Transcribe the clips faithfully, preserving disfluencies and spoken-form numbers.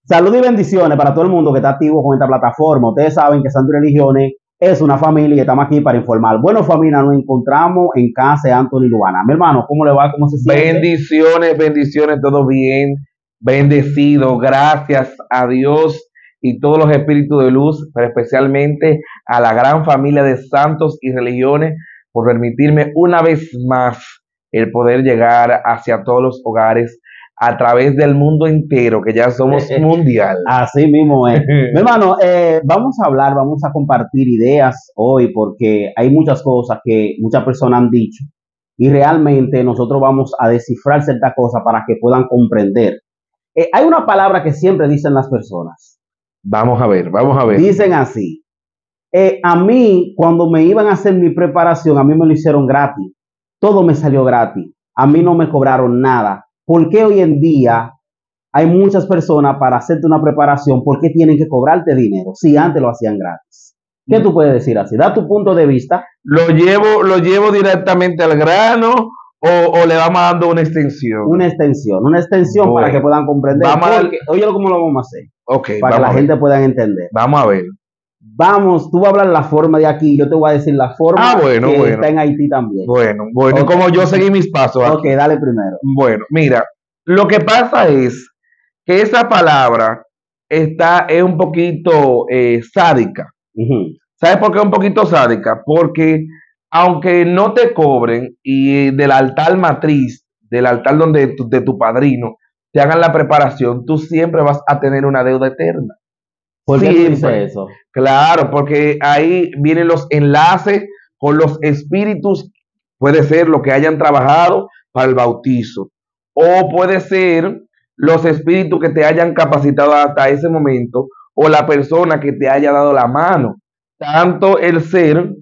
Salud y bendiciones para todo el mundo que está activo con esta plataforma. Ustedes saben que Santo y Religiones es una familia y estamos aquí para informar. Bueno, familia, nos encontramos en casa de Anthony Luana. Mi hermano, ¿cómo le va? ¿Cómo se siente? Bendiciones, bendiciones, todo bien, bendecido, gracias a Dios y todos los espíritus de luz, pero especialmente a la gran familia de santos y religiones por permitirme una vez más el poder llegar hacia todos los hogares a través del mundo entero, que ya somos mundial. Así mismo es. Mi hermano, eh, vamos a hablar, vamos a compartir ideas hoy porque hay muchas cosas que muchas personas han dicho y realmente nosotros vamos a descifrar ciertas cosas para que puedan comprender. Eh, hay una palabra que siempre dicen las personas. Vamos a ver, vamos a ver. Dicen así. Eh, a mí, cuando me iban a hacer mi preparación, a mí me lo hicieron gratis. Todo me salió gratis. A mí no me cobraron nada. ¿Por qué hoy en día hay muchas personas para hacerte una preparación? ¿Por qué tienen que cobrarte dinero si antes lo hacían gratis? ¿Qué tú puedes decir así? Da tu punto de vista. ¿Lo llevo, lo llevo directamente al grano o, o le vamos dando una extensión? Una extensión, una extensión bueno, para que puedan comprender. Vamos a dar... Oye, ¿cómo lo vamos a hacer? Okay, para que la gente pueda entender. Vamos a ver. Vamos, tú vas a hablar la forma de aquí, yo te voy a decir la forma ah, bueno, que bueno. está en Haití también. Bueno, bueno, okay. Como yo seguí mis pasos aquí. Ok, dale primero. Bueno, mira, lo que pasa es que esa palabra está, es un poquito eh, sádica. Uh-huh. ¿Sabes por qué es un poquito sádica? Porque aunque no te cobren y del altar matriz, del altar donde tu, de tu padrino, te hagan la preparación, tú siempre vas a tener una deuda eterna. ¿Por qué tú dices eso? Claro, porque ahí vienen los enlaces con los espíritus, puede ser lo que hayan trabajado para el bautizo, o puede ser los espíritus que te hayan capacitado hasta ese momento, o la persona que te haya dado la mano, tanto el ser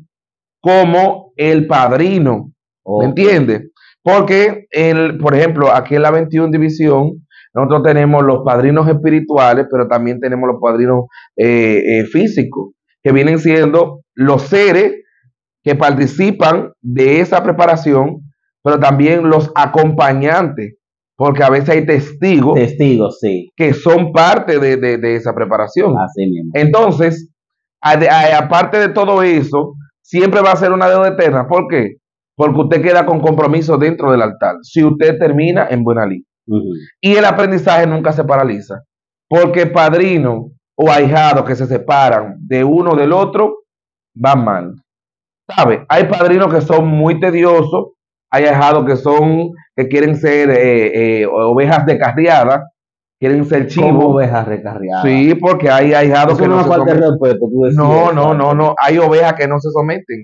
como el padrino, okay. ¿Me entiendes? Porque, el, por ejemplo, aquí en la veintiuna División, nosotros tenemos los padrinos espirituales, pero también tenemos los padrinos eh, eh, físicos, que vienen siendo los seres que participan de esa preparación, pero también los acompañantes, porque a veces hay testigos, testigos sí. que son parte de, de, de esa preparación. Así mismo. Entonces, a, a, aparte de todo eso, siempre va a ser una deuda eterna. ¿Por qué? Porque usted queda con compromiso dentro del altar, si usted termina en buena lid. Uh-huh. Y el aprendizaje nunca se paraliza, porque padrino o ahijado que se separan de uno del otro van mal. ¿Sabe? Hay padrinos que son muy tediosos, hay ahijados que son que quieren ser eh, eh, ovejas descarriadas, quieren ser chivos. ¿Cómo ovejas recarriadas? Sí, porque hay ahijados eso que no, no se someten. Respeto, tú decías, no, no, no, no, hay ovejas que no se someten.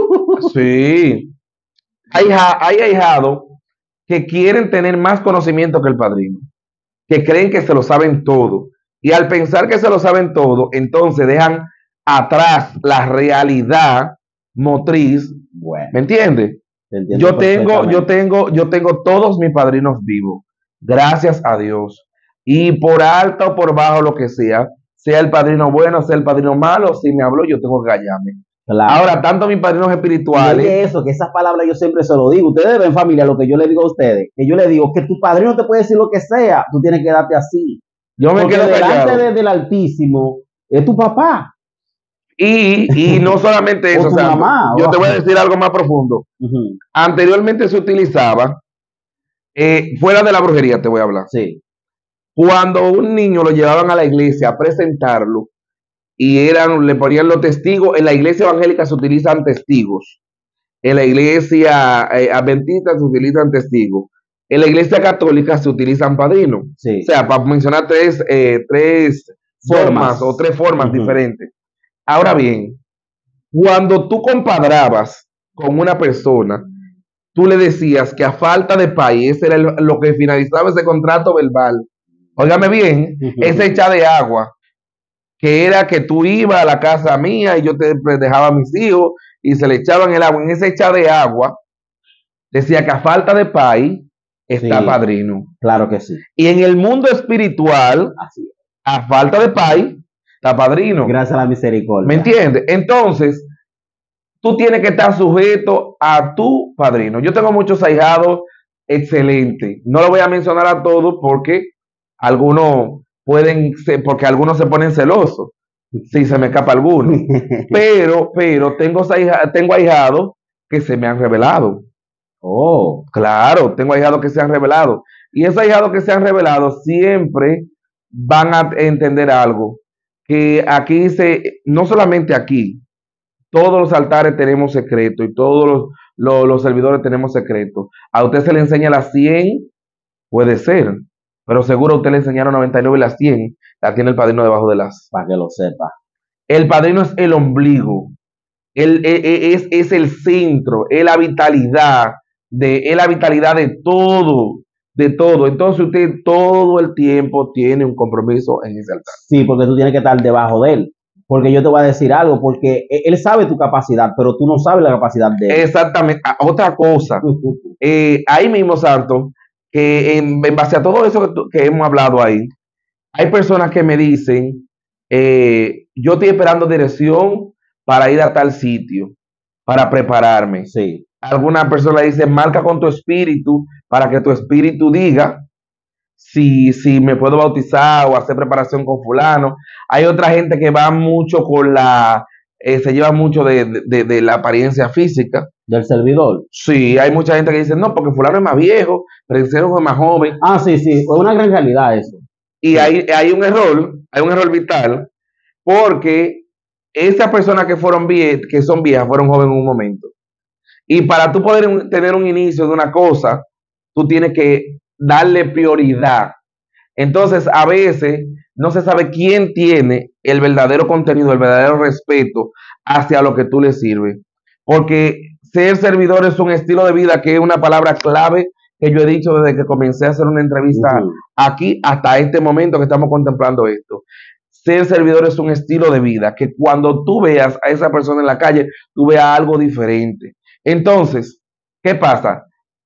Sí. Hay, hay ahijados que quieren tener más conocimiento que el padrino, que creen que se lo saben todo, y al pensar que se lo saben todo, entonces dejan atrás la realidad motriz. Bueno, ¿me entiendes? Yo tengo, yo tengo, yo tengo todos mis padrinos vivos, gracias a Dios, y por alto o por bajo lo que sea, sea el padrino bueno, sea el padrino malo, si me habló, yo tengo que callarme. Claro. Ahora, tanto mis padrinos espirituales. Y eso, que esas palabras yo siempre se lo digo. Ustedes ven, familia, lo que yo le digo a ustedes. Que yo le digo que tu padrino te puede decir lo que sea. Tú tienes que darte así. Yo me Porque quedo delante de, del Altísimo es tu papá. Y, y no solamente eso, o tu o sea, mamá, yo o te voy a decir algo más profundo. Uh-huh. Anteriormente se utilizaba, eh, fuera de la brujería te voy a hablar. Sí. Cuando un niño lo llevaban a la iglesia a presentarlo, y eran, le ponían los testigos. En la iglesia evangélica se utilizan testigos, en la iglesia eh, adventista se utilizan testigos, en la iglesia católica se utilizan padrinos. Sí. O sea, para mencionar tres, eh, tres formas, formas o tres formas uh-huh. diferentes. Ahora bien, cuando tú compadrabas con una persona, tú le decías que a falta de país, era el, lo que finalizaba ese contrato verbal. Óigame bien, uh-huh. esa hecha de agua, que era que tú ibas a la casa mía y yo te dejaba a mis hijos y se le echaban el agua. En esa hecha de agua decía que a falta de país está sí, padrino. Claro que sí. Y en el mundo espiritual, así es. A falta de país está padrino. Gracias a la misericordia. ¿Me entiendes? Entonces, tú tienes que estar sujeto a tu padrino. Yo tengo muchos ahijados excelentes. No lo voy a mencionar a todos porque algunos pueden ser, porque algunos se ponen celosos, si se me escapa alguno. Pero, pero tengo, ahija- tengo ahijados que se me han revelado. Oh, Claro, tengo ahijados que se han revelado. Y esos ahijados que se han revelado siempre van a entender algo. Que aquí se, no solamente aquí, todos los altares tenemos secretos y todos los, los, los servidores tenemos secretos. A usted se le enseña las cien, puede ser, pero seguro a usted le enseñaron noventa y nueve y las cien la tiene el padrino debajo de las. para que lo sepa. El padrino es el ombligo, él, él- él es, es el centro, es la vitalidad de, es la vitalidad de todo, de todo. Entonces usted todo el tiempo tiene un compromiso en ese altar. Sí, porque tú tienes que estar debajo de él. Porque yo te voy a decir algo, porque e- él sabe tu capacidad, pero tú no sabes la capacidad de él. Exactamente. Ah, otra cosa, eh, ahí mismo, Santo, que en, en base a todo eso que, tú- que hemos hablado ahí, hay personas que me dicen, eh, yo estoy esperando dirección para ir a tal sitio, para prepararme. Sí, Alguna persona dice, marca con tu espíritu para que tu espíritu diga si, si me puedo bautizar o hacer preparación con fulano. Hay otra gente que va mucho con la, eh, se lleva mucho de, de- de- de la apariencia física. del servidor. Sí, hay mucha gente que dice, no, porque fulano es más viejo, Princero es más joven. Ah, sí, sí, es una gran realidad eso. Y Sí. hay, hay un error, hay un error vital, porque esas personas que fueron vie que son viejas fueron jóvenes en un momento. Y para tú poder un- tener un inicio de una cosa, tú tienes que darle prioridad. Entonces, a veces no se sabe quién tiene el verdadero contenido, el verdadero respeto hacia lo que tú le sirves. Porque ser servidor es un estilo de vida que es una palabra clave que yo he dicho desde que comencé a hacer una entrevista Ujú. aquí hasta este momento que estamos contemplando esto. Ser servidor es un estilo de vida que cuando tú veas a esa persona en la calle, tú veas algo diferente. Entonces, ¿qué pasa?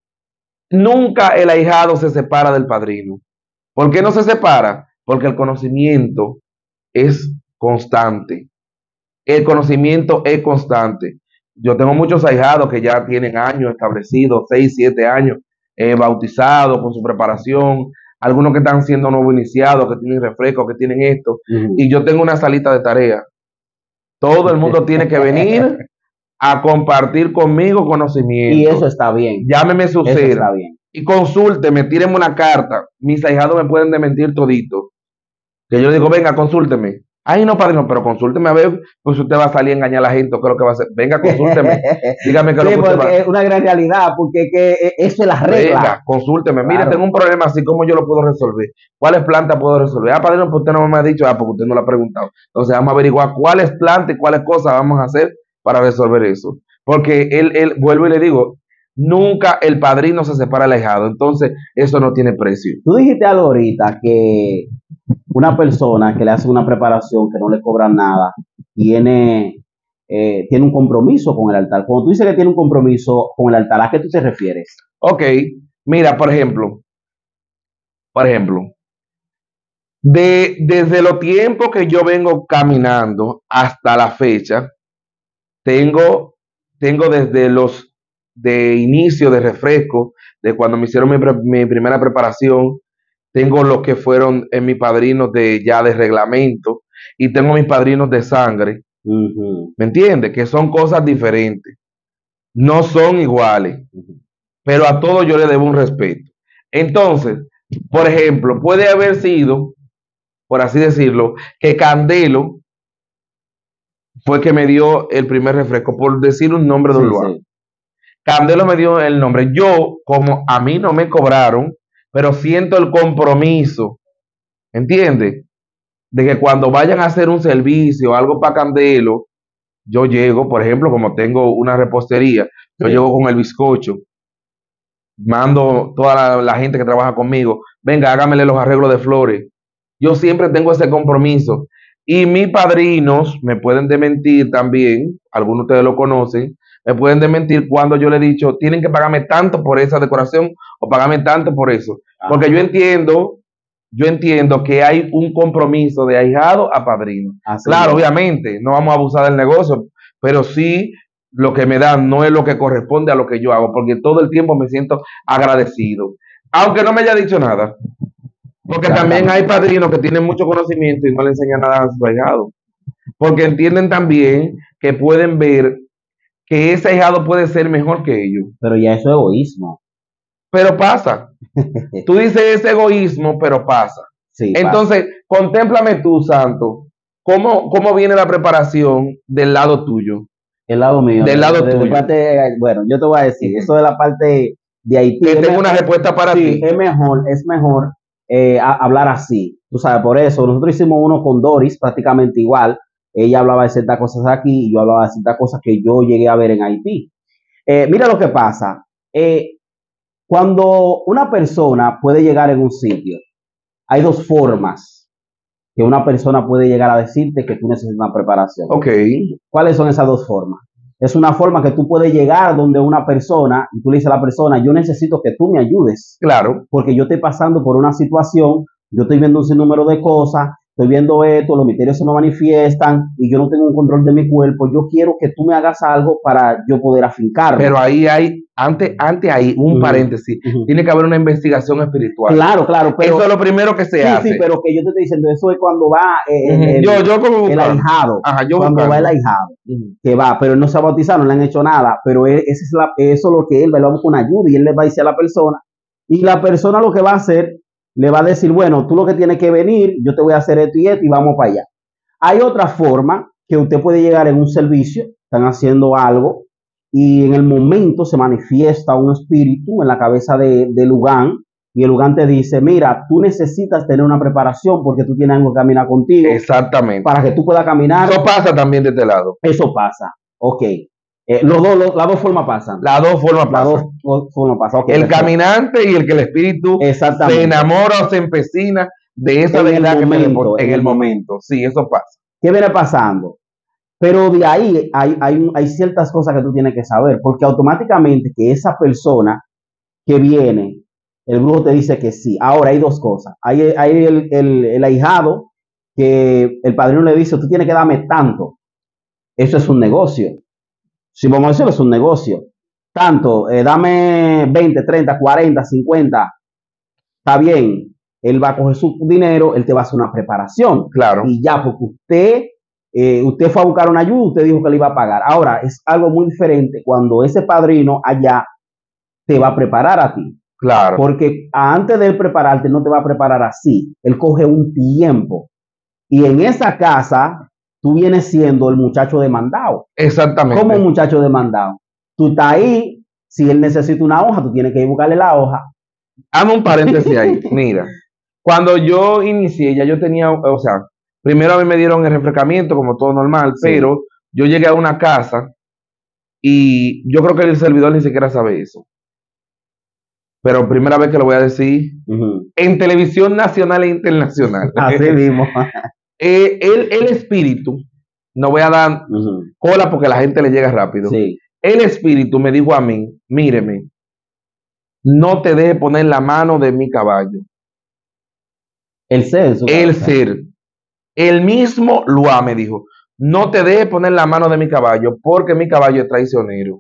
Nunca el ahijado se separa del padrino. ¿Por qué no se separa? Porque el conocimiento es constante. El conocimiento es constante. Yo tengo muchos ahijados que ya tienen años establecidos, seis, siete años, eh, bautizados con su preparación. Algunos que están siendo nuevo iniciados, que tienen refresco, que tienen esto. Ujú. Y yo tengo una salita de tarea. Todo el mundo tiene que venir a compartir conmigo conocimiento. Y eso está bien. Llámeme su Eso ser está bien. y consúlteme, tírenme una carta. Mis ahijados me pueden desmentir todito. Que yo le digo, venga, consúlteme. Ay, no, padrino, pero consúlteme a ver, pues usted va a salir a engañar a la gente, o qué es lo que va a hacer. Venga, consúlteme. Dígame qué es lo Sí, que usted va a porque hacer. es una gran realidad, porque es que e- eso es la regla. Venga, consúlteme. Mire, Claro. tengo un problema así, ¿cómo yo lo puedo resolver? ¿Cuáles plantas puedo resolver? Ah, padrino, pues usted no me ha dicho, ah, porque usted no lo ha preguntado. Entonces vamos a averiguar cuáles plantas y cuáles cosas vamos a hacer para resolver eso. Porque él, él, vuelvo y le digo, nunca el padrino se separa del ahijado. Entonces, eso no tiene precio. Tú dijiste algo ahorita que una persona que le hace una preparación que no le cobran nada tiene, eh, tiene un compromiso con el altar. Cuando tú dices que tiene un compromiso con el altar, ¿a qué tú te refieres? Ok, mira, por ejemplo, por ejemplo, de, desde los tiempos que yo vengo caminando hasta la fecha, tengo, tengo desde los de inicio de refresco, de cuando me hicieron mi, pre- mi primera preparación, tengo los que fueron en mis padrinos de ya de reglamento y tengo mis padrinos de sangre, Ujú, ¿me entiendes? Que son cosas diferentes, no son iguales, ujú. pero a todos yo le debo un respeto. Entonces, por ejemplo, puede haber sido, por así decirlo, que Candelo fue que me dio el primer refresco, por decir un nombre de un Sí, lugar. sí. Candelo me dio el nombre. Yo, como a mí no me cobraron, pero siento el compromiso, ¿entiendes? De que cuando vayan a hacer un servicio, algo para Candelo, yo llego, por ejemplo, como tengo una repostería, yo Sí. llego con el bizcocho, mando toda la, la gente que trabaja conmigo, venga, hágamele los arreglos de flores. Yo siempre tengo ese compromiso. Y mis padrinos me pueden desmentir también, algunos de ustedes lo conocen, me pueden desmentir cuando yo le he dicho, tienen que pagarme tanto por esa decoración o pagarme tanto por eso. Porque yo Ajá, entiendo, yo entiendo que hay un compromiso de ahijado a padrino. así Claro, es. obviamente, no vamos a abusar del negocio, pero sí lo que me dan no es lo que corresponde a lo que yo hago, porque todo el tiempo me siento agradecido. Aunque no me haya dicho nada, Porque también hay padrinos que tienen mucho conocimiento y no le enseñan nada a su ahijado. Porque entienden también que pueden ver que ese ahijado puede ser mejor que ellos. Pero ya eso es egoísmo. Pero pasa. Tú dices ese egoísmo, pero pasa. Sí, Entonces, pasa. Contémplame tú, Santo, ¿cómo, cómo viene la preparación del lado tuyo? El lado mío. Del lado de, de tuyo. Parte, bueno, yo te voy a decir, eso de la parte de Haití. Que tengo una respuesta para sí, ti. Es mejor, es mejor eh, a, hablar así. Tú sabes, por eso nosotros hicimos uno con Doris, prácticamente igual. Ella hablaba de ciertas cosas aquí y yo hablaba de ciertas cosas que yo llegué a ver en Haití. Eh, mira lo que pasa. Eh, cuando una persona puede llegar en un sitio, hay dos formas que una persona puede llegar a decirte que tú necesitas una preparación. Ok. ¿Cuáles son esas dos formas? Es una forma que tú puedes llegar donde una persona y tú le dices a la persona, yo necesito que tú me ayudes. Claro. Porque yo estoy pasando por una situación, yo estoy viendo un sinnúmero de cosas, estoy viendo esto, los misterios se me manifiestan y yo no tengo un control de mi cuerpo. Yo quiero que tú me hagas algo para yo poder afincarme. Pero ahí hay, antes, antes hay un uh-huh. paréntesis. Uh-huh. Tiene que haber una investigación espiritual. Claro, claro. Pero, eso es lo primero que se sí, hace. Sí, pero que yo te estoy diciendo, eso es cuando va eh, uh-huh. el, yo, yo como el ahijado. Ajá, yo cuando buscando. va el ahijado. Uh-huh. Que va, pero él no se ha bautizado, no le han hecho nada. Pero él, ese es la, eso es lo que él va, él va con ayuda y él le va a decir a la persona. Y la persona lo que va a hacer, le va a decir, bueno, tú lo que tienes que venir, yo te voy a hacer esto y esto y vamos para allá. Hay otra forma que usted puede llegar en un servicio, están haciendo algo y en el momento se manifiesta un espíritu en la cabeza de, de Lugán y el Lugán te dice, mira, tú necesitas tener una preparación porque tú tienes algo que caminar contigo. Exactamente. Para que tú puedas caminar. Eso pasa también de este lado. Eso pasa, ok. Eh, los dos, los, las dos formas pasan. Las dos formas las pasan. Dos formas pasan. Okay, el perfecto. Caminante y el que el espíritu se enamora o se empecina de esa en verdad el momento, que en, en el momento. Sí, eso pasa. ¿Qué viene pasando? Pero de ahí hay, hay, hay ciertas cosas que tú tienes que saber, porque automáticamente que esa persona que viene, el brujo te dice que sí. Ahora hay dos cosas. Hay, hay el, el, el ahijado que el padrino le dice, tú tienes que darme tanto. Eso es un negocio. Si vamos a decirlo, es un negocio. Tanto, eh, dame veinte, treinta, cuarenta, cincuenta. Está bien. Él va a coger su dinero, él te va a hacer una preparación. Claro. Y ya, porque usted, eh, usted fue a buscar una ayuda, usted dijo que le iba a pagar. Ahora, es algo muy diferente cuando ese padrino allá te va a preparar a ti. Claro. Porque antes de él prepararte, no te va a preparar así. Él coge un tiempo. Y en esa casa, tú vienes siendo el muchacho demandado. Exactamente. Como un muchacho demandado. Tú estás ahí, si él necesita una hoja, tú tienes que ir a buscarle la hoja. Hazme un paréntesis ahí. Mira, cuando yo inicié, ya yo tenía, o sea, primero a mí me dieron el refrescamiento como todo normal, sí. Pero yo llegué a una casa y yo creo que el servidor ni siquiera sabe eso. Pero primera vez que lo voy a decir, uh-huh. en televisión nacional e internacional. Así mismo. eh, el, el espíritu, no voy a dar uh-huh. cola porque la gente le llega rápido. Sí. El espíritu me dijo a mí, míreme, no te deje poner la mano de mi caballo. El ser. El ser. El mismo Lua me dijo, no te deje poner la mano de mi caballo porque mi caballo es traicionero.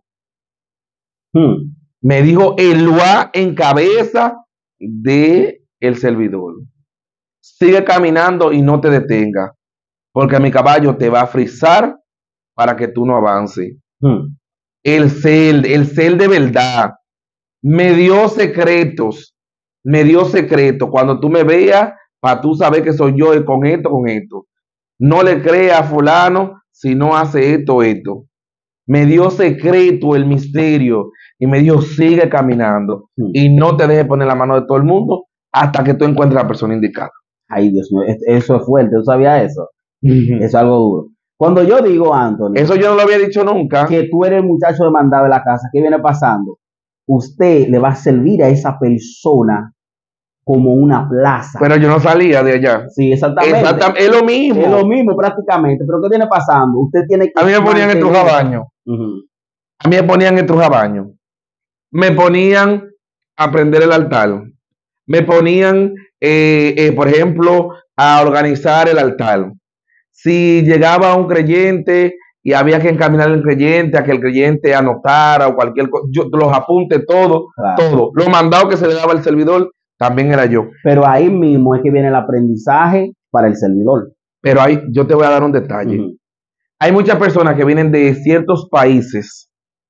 Hmm. Me dijo el Lua en cabeza de el servidor. Sigue caminando y no te detengas, porque mi caballo te va a frizar para que tú no avances. Hmm. El ser, el ser de verdad, me dio secretos, me dio secretos. Cuando tú me veas, para tú saber que soy yo y con esto, con esto. No le creas a fulano si no hace esto, esto. Me dio secreto, el misterio, y me dijo, sigue caminando hmm. y no te dejes poner la mano de todo el mundo hasta que tú encuentres a la persona indicada. Ay, Dios mío, eso es fuerte, ¿tú sabías eso? Uh-huh. Eso es algo duro. Cuando yo digo, Anthony, eso yo no lo había dicho nunca, que tú eres el muchacho demandado de la casa, ¿qué viene pasando? Usted le va a servir a esa persona como una plaza. Pero yo no salía de allá. Sí, exactamente. exactamente. Es lo mismo. Es lo mismo prácticamente. Pero ¿qué viene pasando? Usted tiene que... A mí me ponían en trujabaño. Uh-huh. A mí me ponían en trujabaño. Me ponían a prender el altar. Me ponían, eh, eh, por ejemplo, a organizar el altar. Si llegaba un creyente y había que encaminar al creyente a que el creyente anotara o cualquier cosa, yo los apunte todo, claro. todo. Los mandados que se le daba al servidor, también era yo. Pero ahí mismo es que viene el aprendizaje para el servidor. Pero ahí yo te voy a dar un detalle. Ujú. Hay muchas personas que vienen de ciertos países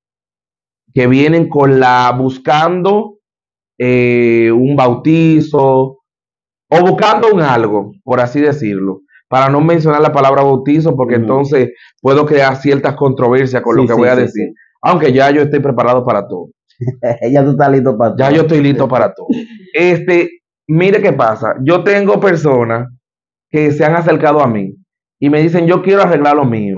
que vienen con la buscando eh, un bautizo o buscando un algo, por así decirlo, para no mencionar la palabra bautizo, porque Ujú. entonces puedo crear ciertas controversias con Sí, lo que sí, voy a sí, decir, sí. aunque ya yo estoy preparado para todo, Ya tú estás listo para ya todo. yo estoy listo para todo. Este, mire qué pasa, yo tengo personas que se han acercado a mí y me dicen, yo quiero arreglar lo mío.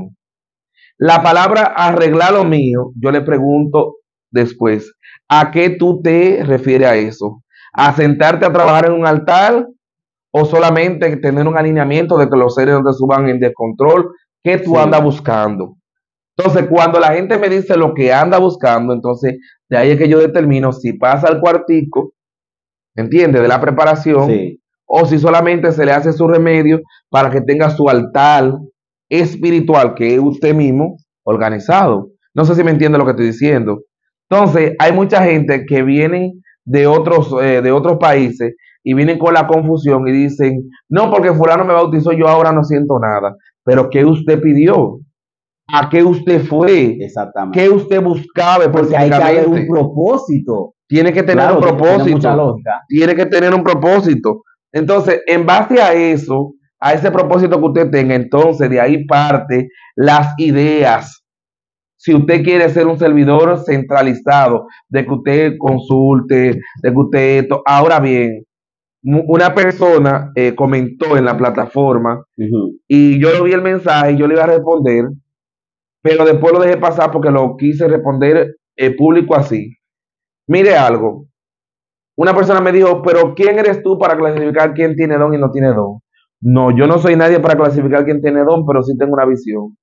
La palabra arreglar lo mío, yo le pregunto después, ¿a qué tú te refieres a eso? ¿A sentarte a trabajar en un altar o solamente tener un alineamiento de que los seres no te suban en descontrol? ¿Qué tú Sí. andas buscando? Entonces, cuando la gente me dice lo que anda buscando, entonces de ahí es que yo determino si pasa al cuartico, ¿entiendes? De la preparación, Sí. o si solamente se le hace su remedio para que tenga su altar espiritual, que es usted mismo, organizado. No sé si me entiende lo que estoy diciendo. Entonces, hay mucha gente que vienen de otros, eh, de otros países y vienen con la confusión y dicen, no, porque fulano me bautizó, yo ahora no siento nada. Pero ¿qué usted pidió? ¿A qué usted fue? Exactamente. ¿Qué usted buscaba Porque hay que haber un específicamente? propósito. Tiene que tener Claro, un tiene, tiene mucha propósito. lógica. Tiene que tener un propósito. Entonces, en base a eso, a ese propósito que usted tenga, entonces de ahí parte las ideas. Si usted quiere ser un servidor centralizado, de que usted consulte, de que usted esto. Ahora bien, mu- una persona eh, comentó en la plataforma Ujú. y yo le vi el mensaje y yo le iba a responder, pero después lo dejé pasar porque lo quise responder eh, público así. Mire algo, una persona me dijo, pero ¿quién eres tú para clasificar quién tiene don y no tiene don? No, yo no soy nadie para clasificar quién tiene don, pero sí tengo una visión.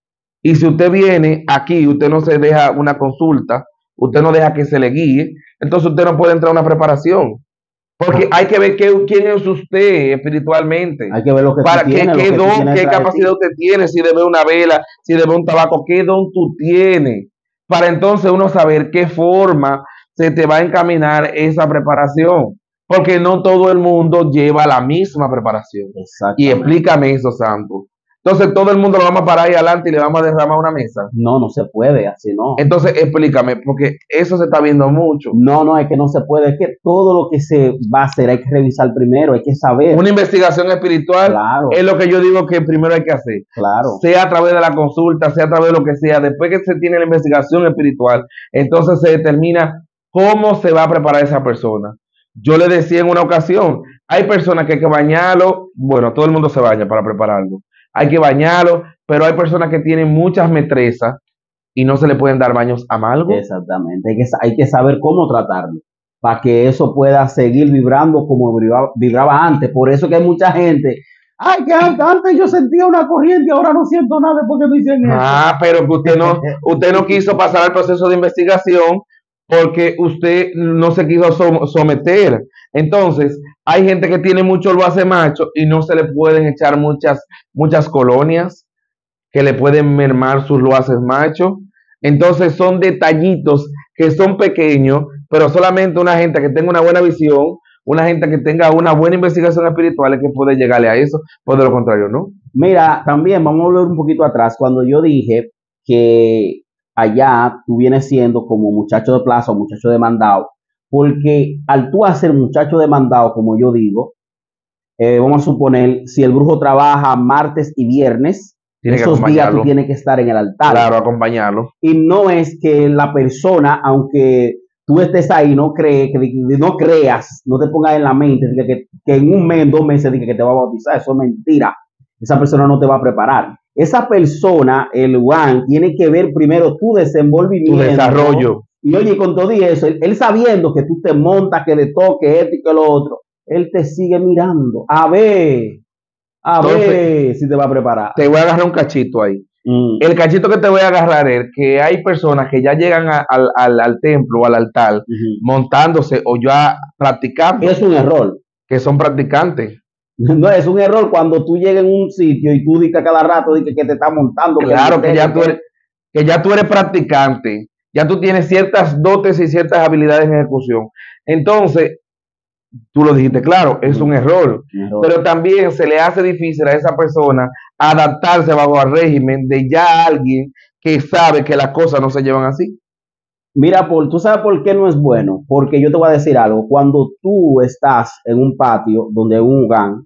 Y si usted viene aquí, usted no se deja una consulta, usted no deja que se le guíe, entonces usted no puede entrar a una preparación. Porque hay que ver qué, quién es usted espiritualmente. Hay que ver lo que tú Para qué, tienes, lo qué que tú don, tienes qué detrás de capacidad ti. usted tiene, si debe una vela, si debe un tabaco, qué don tú tienes. Para entonces uno saber qué forma se te va a encaminar esa preparación. Porque no todo el mundo lleva la misma preparación. Y Exactamente. explícame eso, Santo. Entonces todo el mundo lo vamos a parar ahí adelante y le vamos a derramar una mesa. No, no se puede, así no. Entonces explícame, porque eso se está viendo mucho. No, no, es que no se puede. Es que todo lo que se va a hacer hay que revisar primero, hay que saber. Una investigación espiritual Claro, es lo que yo digo que primero hay que hacer. claro. Sea a través de la consulta, sea a través de lo que sea. Después que se tiene la investigación espiritual, entonces se determina cómo se va a preparar esa persona. Yo le decía en una ocasión, hay personas que hay que bañarlo, bueno, todo el mundo se baña para prepararlo. Hay que bañarlo, pero hay personas que tienen muchas metresas y no se le pueden dar baños amargos. Exactamente. Hay que, sa- hay que saber cómo tratarlo para que eso pueda seguir vibrando como vibraba, vibraba antes. Por eso que hay mucha gente. Ay, que antes, antes yo sentía una corriente y ahora no siento nada porque me dicen eso. Ah, pero que usted no, usted no quiso pasar el proceso de investigación porque usted no se quiso som- someter. Entonces, hay gente que tiene mucho lo hace macho y no se le pueden echar muchas, muchas colonias que le pueden mermar sus loaces machos. Entonces son detallitos que son pequeños, pero solamente una gente que tenga una buena visión, una gente que tenga una buena investigación espiritual es que puede llegarle a eso, pues de lo contrario, ¿no? Mira, también vamos a volver un poquito atrás. Cuando yo dije que allá tú vienes siendo como muchacho de plaza o muchacho demandado, porque al tú hacer muchacho demandado, como yo digo, eh, vamos a suponer, si el brujo trabaja martes y viernes, Tiene que esos días tú acompañarlo. tienes que estar en el altar. Claro, acompañarlo. Y no es que la persona, aunque tú estés ahí, no cree, que no creas, no te pongas en la mente de que, que en un mes, en dos meses, diga que te va a bautizar. Eso es mentira. Esa persona no te va a preparar. Esa persona, el Juan, tiene que ver primero tu Tu desenvolvimiento. desarrollo. Y oye, con todo y eso, él, él sabiendo que tú te montas, que le toque esto y que lo otro, él te sigue mirando. A ver, a Entonces, ver si te va a preparar. te voy a agarrar un cachito ahí. Mm. El cachito que te voy a agarrar es que hay personas que ya llegan a- al, al- al templo o al altar Ujú. montándose o ya practicando, Es un error. que son practicantes. No, es un error cuando tú llegas en un sitio y tú dices cada rato dices que te está montando. Claro que el ya tú misterio, eres, que ya tú eres practicante, ya tú tienes ciertas dotes y ciertas habilidades en ejecución. Entonces, tú lo dijiste claro, es un error, Un error. pero también se le hace difícil a esa persona adaptarse bajo el régimen de ya alguien que sabe que las cosas no se llevan así. Mira, Paul, ¿tú sabes por qué no es bueno? Porque yo te voy a decir algo. Cuando tú estás en un patio donde hay un Ugán,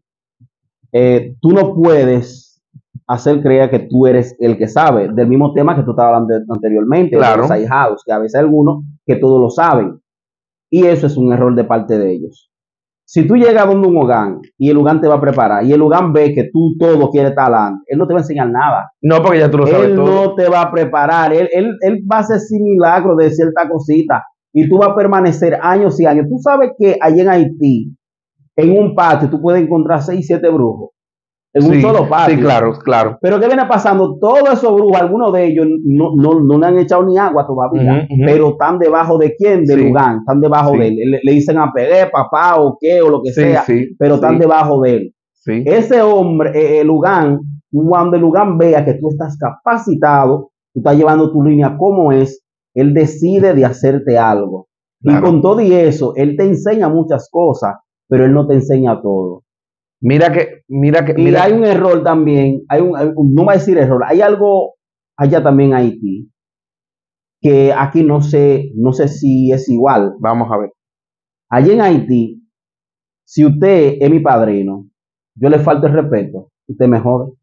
eh, tú no puedes hacer creer que tú eres el que sabe del mismo tema que tú estabas hablando anteriormente, de los Claro, ahijados, que a veces hay algunos que todos lo saben. Y eso es un error de parte de ellos. Si tú llegas donde un Ugán y el Ugán te va a preparar y el Ugán ve que tú todo quieres estar adelante, él no te va a enseñar nada. no porque ya tú lo sabes Él todo. no te va a preparar, él, él, él va a hacer sin milagro de cierta cosita y tú vas a permanecer años y años. Tú sabes que allá en Haití, en un patio, tú puedes encontrar seis, siete brujos en un Sí, solo patio. sí, claro, claro. Pero ¿qué viene pasando? Todos esos brujos, algunos de ellos no, no, no le han echado ni agua todavía, Ujú, ujú. pero están debajo de quién? Del Sí. Ugán, están debajo Sí. de él. Le, le dicen a Pegué, papá o qué, o lo que Sí, sea, sí, pero están sí, debajo de él. sí. Ese hombre, eh, el Ugán, cuando el Ugán vea que tú estás capacitado, tú estás llevando tu línea como es, él decide de hacerte algo. Claro. Y con todo y eso, él te enseña muchas cosas, pero él no te enseña todo. Mira que, mira que, Y mira hay que- un error también, hay un, hay un- no voy a decir error, hay algo allá también en Haití, que aquí no sé, no sé si es igual. vamos a ver. Allí en Haití, si usted es mi padrino, yo le falto el respeto, usted me jode.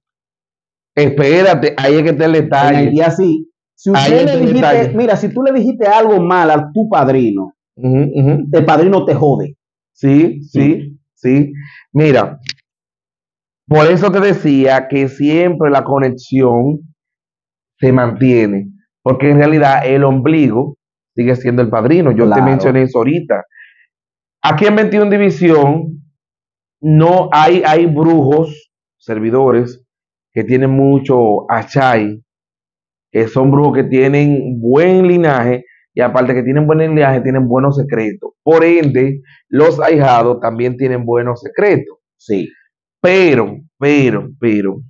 Espérate, ahí es que está el En detalle. Haití así, si Ahí usted está le el dijiste, detalle. mira, si tú le dijiste algo mal a tu padrino, Ujú, ujú. el padrino te jode. Sí, sí, sí. Mira, por eso te decía que siempre la conexión se mantiene, porque en realidad el ombligo sigue siendo el padrino. Yo te Claro. mencioné eso ahorita. Aquí en veintiuno División no hay, hay brujos, servidores, que tienen mucho achai, que son brujos que tienen buen linaje y aparte que tienen buen linaje, tienen buenos secretos. Por ende, los ahijados también tienen buenos secretos. Sí, Pero, pero, pero,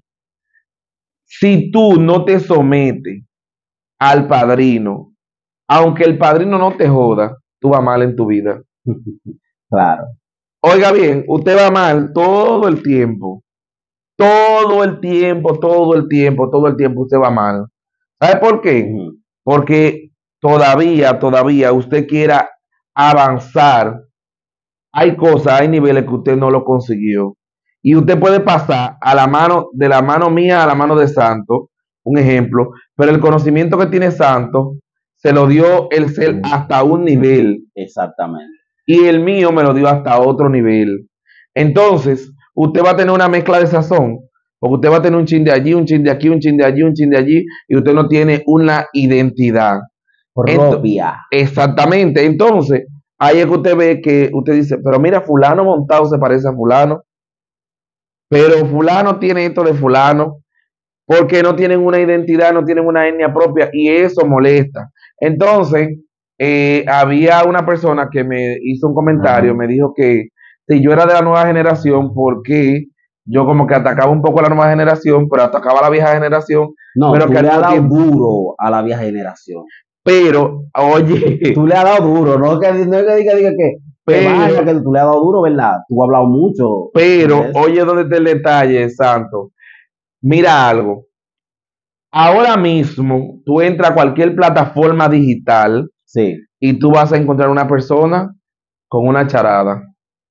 si tú no te sometes al padrino, aunque el padrino no te joda, tú vas mal en tu vida. claro. Oiga bien, usted va mal todo el tiempo. Todo el tiempo, todo el tiempo, todo el tiempo usted va mal. ¿Sabe por qué? Ujú. Porque todavía, todavía usted quiera avanzar. Hay cosas, hay niveles que usted no lo consiguió. Y usted puede pasar a la mano, de la mano mía a la mano de Santo, un ejemplo, pero el conocimiento que tiene Santo se lo dio el ser hasta un nivel Exactamente. y el mío me lo dio hasta otro nivel. Entonces, usted va a tener una mezcla de sazón, porque usted va a tener un chin de allí, un chin de aquí, un chin de allí, un chin de allí, y usted no tiene una identidad. Ento- Propia. Exactamente. Entonces, ahí es que usted ve que usted dice, pero mira, fulano montado se parece a fulano, pero fulano tiene esto de fulano, porque no tienen una identidad, no tienen una etnia propia, y eso molesta. Entonces, eh, había una persona que me hizo un comentario, me dijo que si yo era de la nueva generación, porque yo como que atacaba un poco a la nueva generación, pero atacaba a la vieja generación, No, pero tú que al le has mismo dado tiempo, duro a la vieja generación. pero, oye, Tú le has dado duro, no que, no que diga, diga que, que Pero- vaya, que tú le has dado duro, ¿verdad? Tú has hablado mucho. pero, de eso. oye, ¿dónde está el detalle, Santo? Mira algo. Ahora mismo, tú entras a cualquier plataforma digital Sí, y tú vas a encontrar una persona con una charada.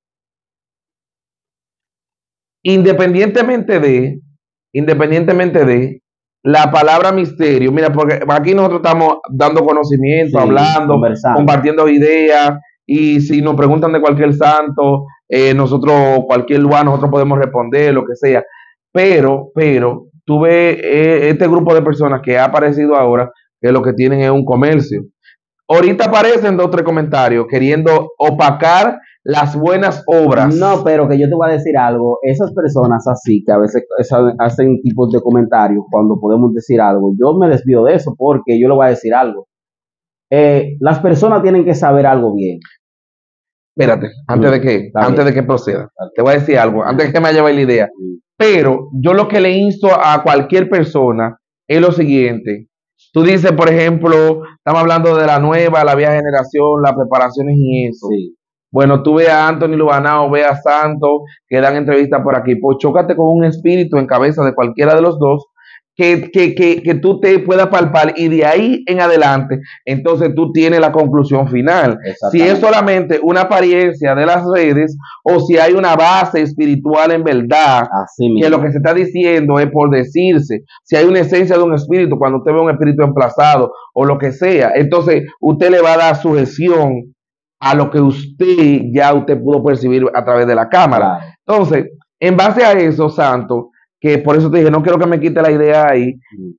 Independientemente de, independientemente de la palabra misterio, mira, porque aquí nosotros estamos dando conocimiento, Sí, hablando, conversando. compartiendo ideas, y si nos preguntan de cualquier santo, eh, nosotros, cualquier lugar, nosotros podemos responder, lo que sea. Pero, pero, tú ves eh, este grupo de personas que ha aparecido ahora, que lo que tienen es un comercio. Ahorita aparecen dos o tres comentarios queriendo opacar las buenas obras. No, pero que yo te voy a decir algo. Esas personas así, que a veces esa- hacen tipos de comentarios cuando podemos decir algo, yo me desvío de eso porque yo le voy a decir algo. Eh, las personas tienen que saber algo bien. Espérate, antes de que, Está antes bien. de que proceda, te voy a decir algo, antes de que me lleve la idea. Pero yo lo que le insto a cualquier persona es lo siguiente. Tú dices, por ejemplo, estamos hablando de la nueva, la vieja generación, las preparaciones y eso. Sí, Bueno, tú ve a Anthony Lubanao, ve a Santo, que dan entrevistas por aquí, pues chócate con un espíritu en cabeza de cualquiera de los dos, que, que, que, que tú te puedas palpar y de ahí en adelante, entonces tú tienes la conclusión final. Si es solamente una apariencia de las redes o si hay una base espiritual en verdad, que lo que se está diciendo es por decirse, si hay una esencia de un espíritu, cuando usted ve un espíritu emplazado o lo que sea, entonces usted le va a dar sujeción a lo que usted ya usted pudo percibir a través de la cámara. Claro. Entonces, en base a eso, Santo, que por eso te dije, no quiero que me quite la idea ahí, mm.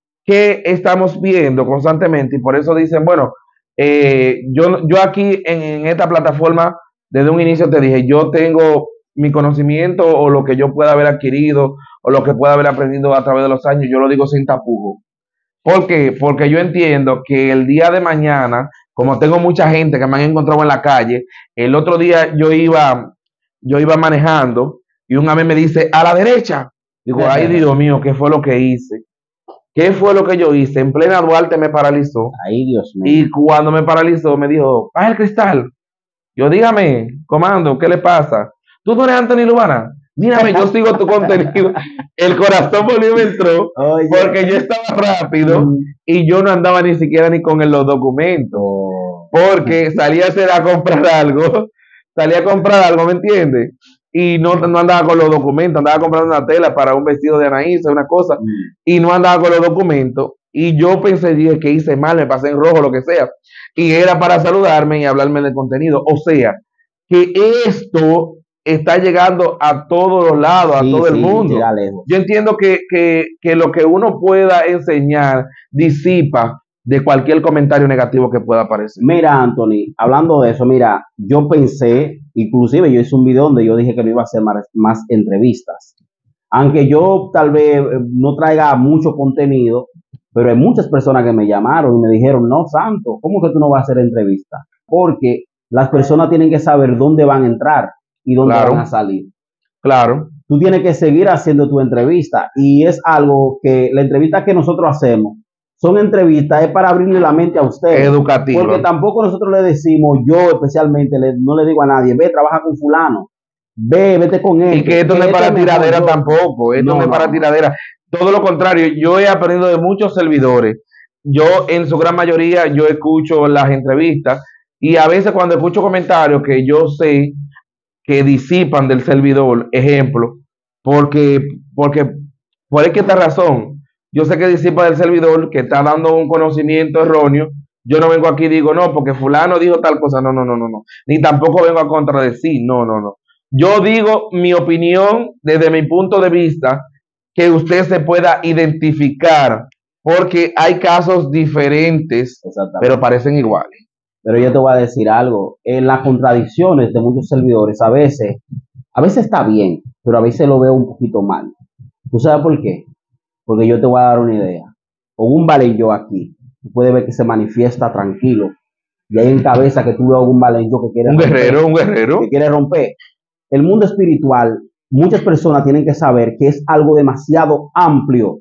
que estamos viendo constantemente, y por eso dicen, bueno, eh, yo, yo aquí en, en esta plataforma, desde un inicio te dije, yo tengo mi conocimiento o lo que yo pueda haber adquirido o lo que pueda haber aprendido a través de los años, yo lo digo sin tapujo. ¿Por qué? Porque yo entiendo que el día de mañana, como tengo mucha gente que me han encontrado en la calle, el otro día yo iba, yo iba manejando y un amigo me dice, a la derecha. Digo, ay Dios mío, ¿qué fue lo que hice? ¿Qué fue lo que yo hice? En plena Duarte me paralizó. Ay Dios mío. Y cuando me paralizó me dijo, baja el cristal. Yo, dígame, comando, ¿qué le pasa? ¿Tú no eres Anthony Lubana? Mírame, yo sigo tu contenido. El corazón volvió y me entró. Oye. Porque yo estaba rápido mm. y yo no andaba ni siquiera ni con los documentos. Oh. Porque salía a hacer a comprar algo. Salía a comprar algo, ¿me entiendes? Y no, no andaba con los documentos. Andaba comprando una tela para un vestido de Anaísa, una cosa. Mm. Y no andaba con los documentos. Y yo pensé, dije, que hice mal, me pasé en rojo, lo que sea. Y era para saludarme y hablarme del contenido. O sea, que esto está llegando a todos los lados, sí, a todo sí, el mundo. Yo entiendo que, que, que lo que uno pueda enseñar disipa de cualquier comentario negativo que pueda aparecer. Mira, Anthony, hablando de eso, mira, yo pensé, inclusive yo hice un video donde yo dije que no iba a hacer más, más entrevistas. Aunque yo tal vez no traiga mucho contenido, pero hay muchas personas que me llamaron y me dijeron, no, Santo, ¿cómo que tú no vas a hacer entrevistas? Porque las personas tienen que saber dónde van a entrar y dónde claro. van a salir. Claro. Tú tienes que seguir haciendo tu entrevista y es algo que la entrevista que nosotros hacemos son entrevistas, es para abrirle la mente a ustedes. Educativa. Porque tampoco nosotros le decimos, yo especialmente, le, no le digo a nadie, ve, trabaja con fulano, ve, vete con él. Y que esto no es para tiradera yo. tampoco, esto no, no es para no. tiradera. Todo lo contrario, yo he aprendido de muchos servidores. Yo, en su gran mayoría, yo escucho las entrevistas y a veces cuando escucho comentarios que yo sé que disipan del servidor, ejemplo, porque, porque por esta razón, yo sé que disipa del servidor, que está dando un conocimiento erróneo. Yo no vengo aquí y digo, no, porque fulano dijo tal cosa, no, no, no, no, no, ni tampoco vengo a contradecir, no, no, no. Yo digo mi opinión desde mi punto de vista, que usted se pueda identificar, porque hay casos diferentes, pero parecen iguales. Pero yo te voy a decir algo, en las contradicciones de muchos servidores, a veces, a veces está bien, pero a veces lo veo un poquito mal. ¿Tú sabes por qué? Porque yo te voy a dar una idea. Con un valenyo aquí, tú puedes ver que se manifiesta tranquilo, y hay en cabeza que tú veas un valenyo que quiere un romper, guerrero, un guerrero, que quiere romper. El mundo espiritual, muchas personas tienen que saber que es algo demasiado amplio,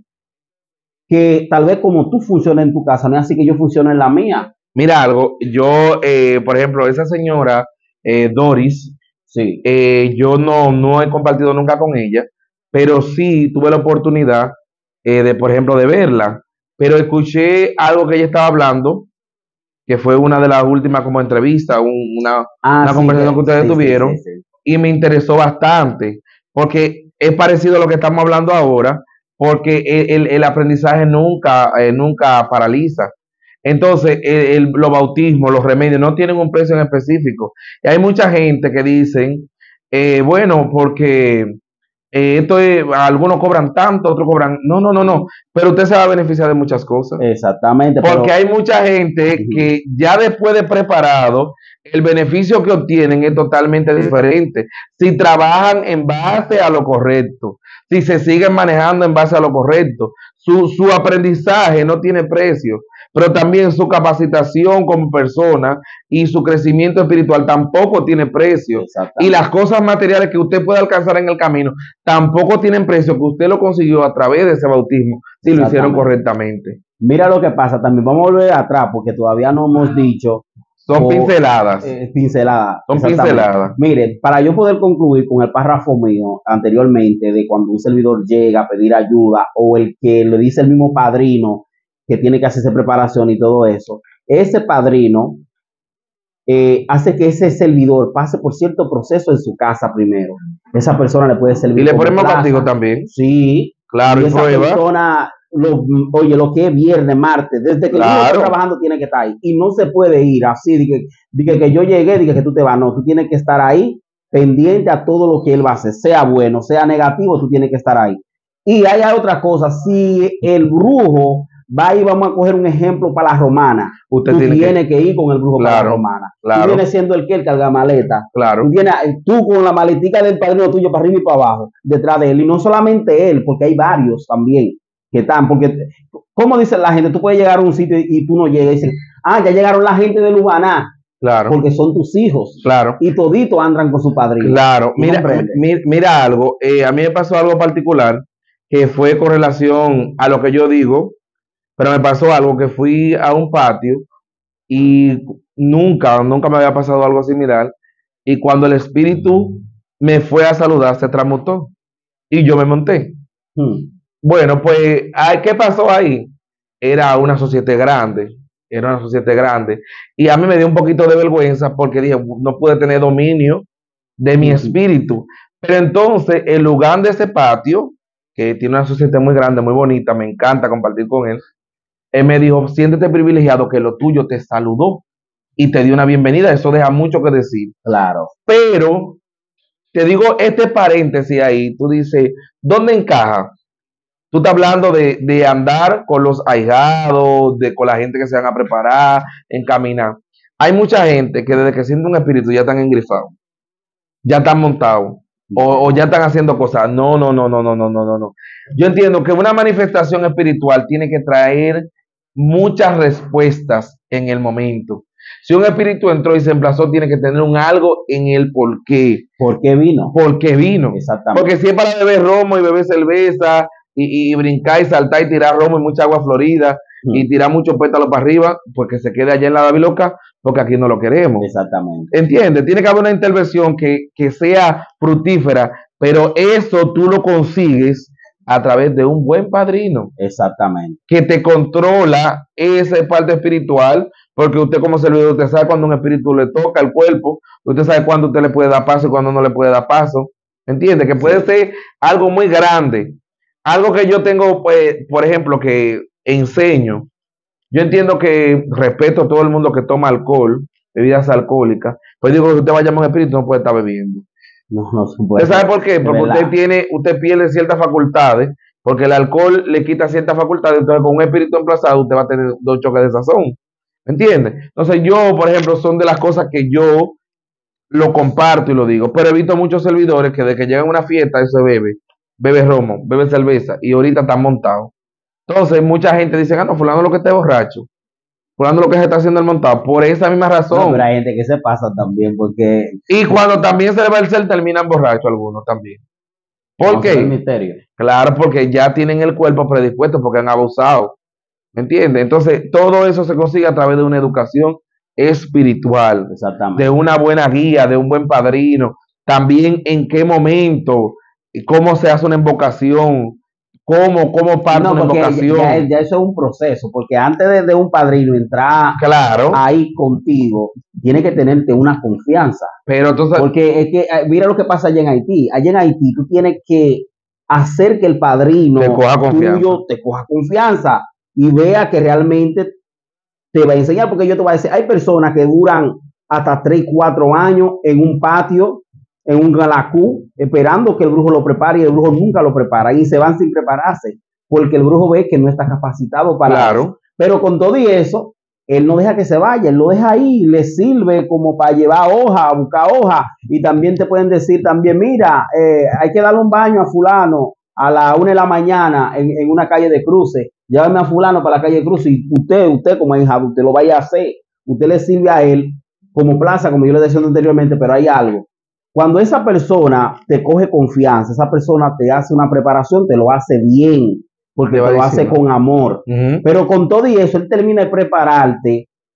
que tal vez como tú funcionas en tu casa, no es así que yo funciono en la mía. Mira algo, yo, eh, por ejemplo, esa señora eh, Doris, sí. eh, yo no, no he compartido nunca con ella, pero sí tuve la oportunidad eh, de, por ejemplo, de verla, pero escuché algo que ella estaba hablando, que fue una de las últimas como entrevistas, un, una, ah, una sí, conversación que ustedes sí, tuvieron, sí, sí, sí. Y me interesó bastante, porque es parecido a lo que estamos hablando ahora, porque el, el, el aprendizaje nunca, eh, nunca paraliza. Entonces, el, el, los bautismos, los remedios no tienen un precio en específico. Y hay mucha gente que dicen, eh, bueno, porque eh, esto es, algunos cobran tanto, otros cobran, no, no, no, no, pero usted se va a beneficiar de muchas cosas. Exactamente. Porque pero... hay mucha gente uh-huh. que ya después de preparado, el beneficio que obtienen es totalmente diferente. Si trabajan en base a lo correcto, si se siguen manejando en base a lo correcto, su, su aprendizaje no tiene precio. Pero también su capacitación como persona y su crecimiento espiritual tampoco tiene precio. Y las cosas materiales que usted puede alcanzar en el camino tampoco tienen precio, que usted lo consiguió a través de ese bautismo, si lo hicieron correctamente. Mira lo que pasa, también vamos a volver atrás, porque todavía no hemos dicho Son por, pinceladas. Eh, pinceladas. Son pinceladas. Miren, para yo poder concluir con el párrafo mío anteriormente de cuando un servidor llega a pedir ayuda o el que le dice el mismo padrino que tiene que hacerse preparación y todo eso, ese padrino eh, hace que ese servidor pase por cierto proceso en su casa primero. Esa persona le puede servir. Y le ponemos castigo también. Sí. Claro, y y esa prueba. persona, lo, oye, lo que es viernes, martes, desde que Claro. uno está trabajando tiene que estar ahí. Y no se puede ir así, de que, de que, que yo llegué, de que, que tú te vas. No, tú tienes que estar ahí pendiente a todo lo que él va a hacer, sea bueno, sea negativo, tú tienes que estar ahí. Y hay otra cosa, si el brujo va y vamos a coger un ejemplo para la romana, Usted tú tiene tienes que, que ir con el brujo claro, para la romana. Claro. Tú vienes siendo el que el carga maleta. Claro. Tú, tienes, tú con la maletica del padrino tuyo para arriba y para abajo, detrás de él. Y no solamente él, porque hay varios también que están, porque, como dice la gente, tú puedes llegar a un sitio y, y tú no llegas y dices, ah, ya llegaron la gente de Lubaná. Claro. Porque son tus hijos. Claro. Y toditos andan con su padrino. Claro. Mira, mira, mira algo. Eh, a mí me pasó algo particular que fue con relación a lo que yo digo, pero me pasó algo que fui a un patio y nunca, nunca me había pasado algo similar. Y cuando el espíritu me fue a saludar, se transmutó y yo me monté. Hmm. Bueno, pues, ¿qué pasó ahí? Era una sociedad grande, era una sociedad grande. Y a mí me dio un poquito de vergüenza porque dije, no pude tener dominio de mi espíritu. Pero entonces, el lugar de ese patio, que tiene una sociedad muy grande, muy bonita, me encanta compartir con él, él me dijo, siéntete privilegiado que lo tuyo te saludó y te dio una bienvenida. Eso deja mucho que decir. Claro. Pero, te digo este paréntesis ahí, tú dices, ¿dónde encaja? Tú estás hablando de, de andar con los ahijados, de con la gente que se van a preparar, encaminar. Hay mucha gente que desde que siente un espíritu ya están engrifados, ya están montados, o, o ya están haciendo cosas. No, no, no, no, no, no, no, no. Yo entiendo que una manifestación espiritual tiene que traer muchas respuestas en el momento. Si un espíritu entró y se emplazó, tiene que tener un algo en el por qué. ¿Por qué vino? ¿Por qué vino? Exactamente. Porque si es para beber romo y beber cerveza, Y, y brincar y saltar y tirar romo y mucha agua florida mm. y tirar muchos pétalos para arriba, pues que se quede allá en la Daviloca, porque aquí no lo queremos. Exactamente. ¿Entiendes? Tiene que haber una intervención que, que sea fructífera, pero eso tú lo consigues a través de un buen padrino. Exactamente. Que te controla esa parte espiritual, porque usted como servidor, usted sabe cuando un espíritu le toca el cuerpo, usted sabe cuándo usted le puede dar paso y cuándo no le puede dar paso. ¿Entiendes? Que puede sí. ser algo muy grande. Algo que yo tengo, pues, por ejemplo, que enseño, yo entiendo que respeto a todo el mundo que toma alcohol, bebidas alcohólicas, pues digo que usted va a llamar a un espíritu, no puede estar bebiendo. No, no se puede. ¿Usted sabe por qué? Porque usted tiene, usted pierde ciertas facultades, porque el alcohol le quita ciertas facultades, entonces con un espíritu emplazado usted va a tener dos choques de sazón. ¿Me entiende? Entonces yo, por ejemplo, son de las cosas que yo lo comparto y lo digo, pero he visto muchos servidores que de que llegan a una fiesta, eso se bebe. Bebe romo, bebe cerveza y ahorita están montados. Entonces mucha gente dice, ah, no, fulano lo que está borracho, fulano lo que se está haciendo el montado, por esa misma razón. No, pero hay gente que se pasa también porque... Y cuando también se le va el ser, terminan borrachos algunos también. ¿Por qué? El misterio. Claro, porque ya tienen el cuerpo predispuesto porque han abusado. ¿Me entiendes? Entonces todo eso se consigue a través de una educación espiritual. Exactamente. De una buena guía, de un buen padrino. También en qué momento... cómo se hace una invocación, cómo, cómo parte no, una invocación. Ya, ya, ya eso es un proceso, porque antes de, de un padrino entrar claro. ahí contigo, tiene que tenerte una confianza. Pero entonces, porque es que, mira lo que pasa allá en Haití. Allá en Haití tú tienes que hacer que el padrino te coja confianza. tuyo te coja confianza y vea que realmente te va a enseñar, porque yo te voy a decir, hay personas que duran hasta tres, cuatro años en un patio, en un galacú, esperando que el brujo lo prepare y el brujo nunca lo prepara y se van sin prepararse porque el brujo ve que no está capacitado para claro. eso. Pero con todo y eso, él no deja que se vaya, él lo deja ahí, le sirve como para llevar hoja, buscar hoja y también te pueden decir también, mira, eh, hay que darle un baño a fulano a la una de la mañana en, en una calle de cruce, llévame a fulano para la calle de cruce y usted, usted como hija, usted lo vaya a hacer, usted le sirve a él como plaza, como yo le decía anteriormente, pero hay algo. Cuando esa persona te coge confianza, esa persona te hace una preparación, te lo hace bien, porque te, te lo hace con amor. Uh-huh. Pero con todo y eso, él termina de prepararte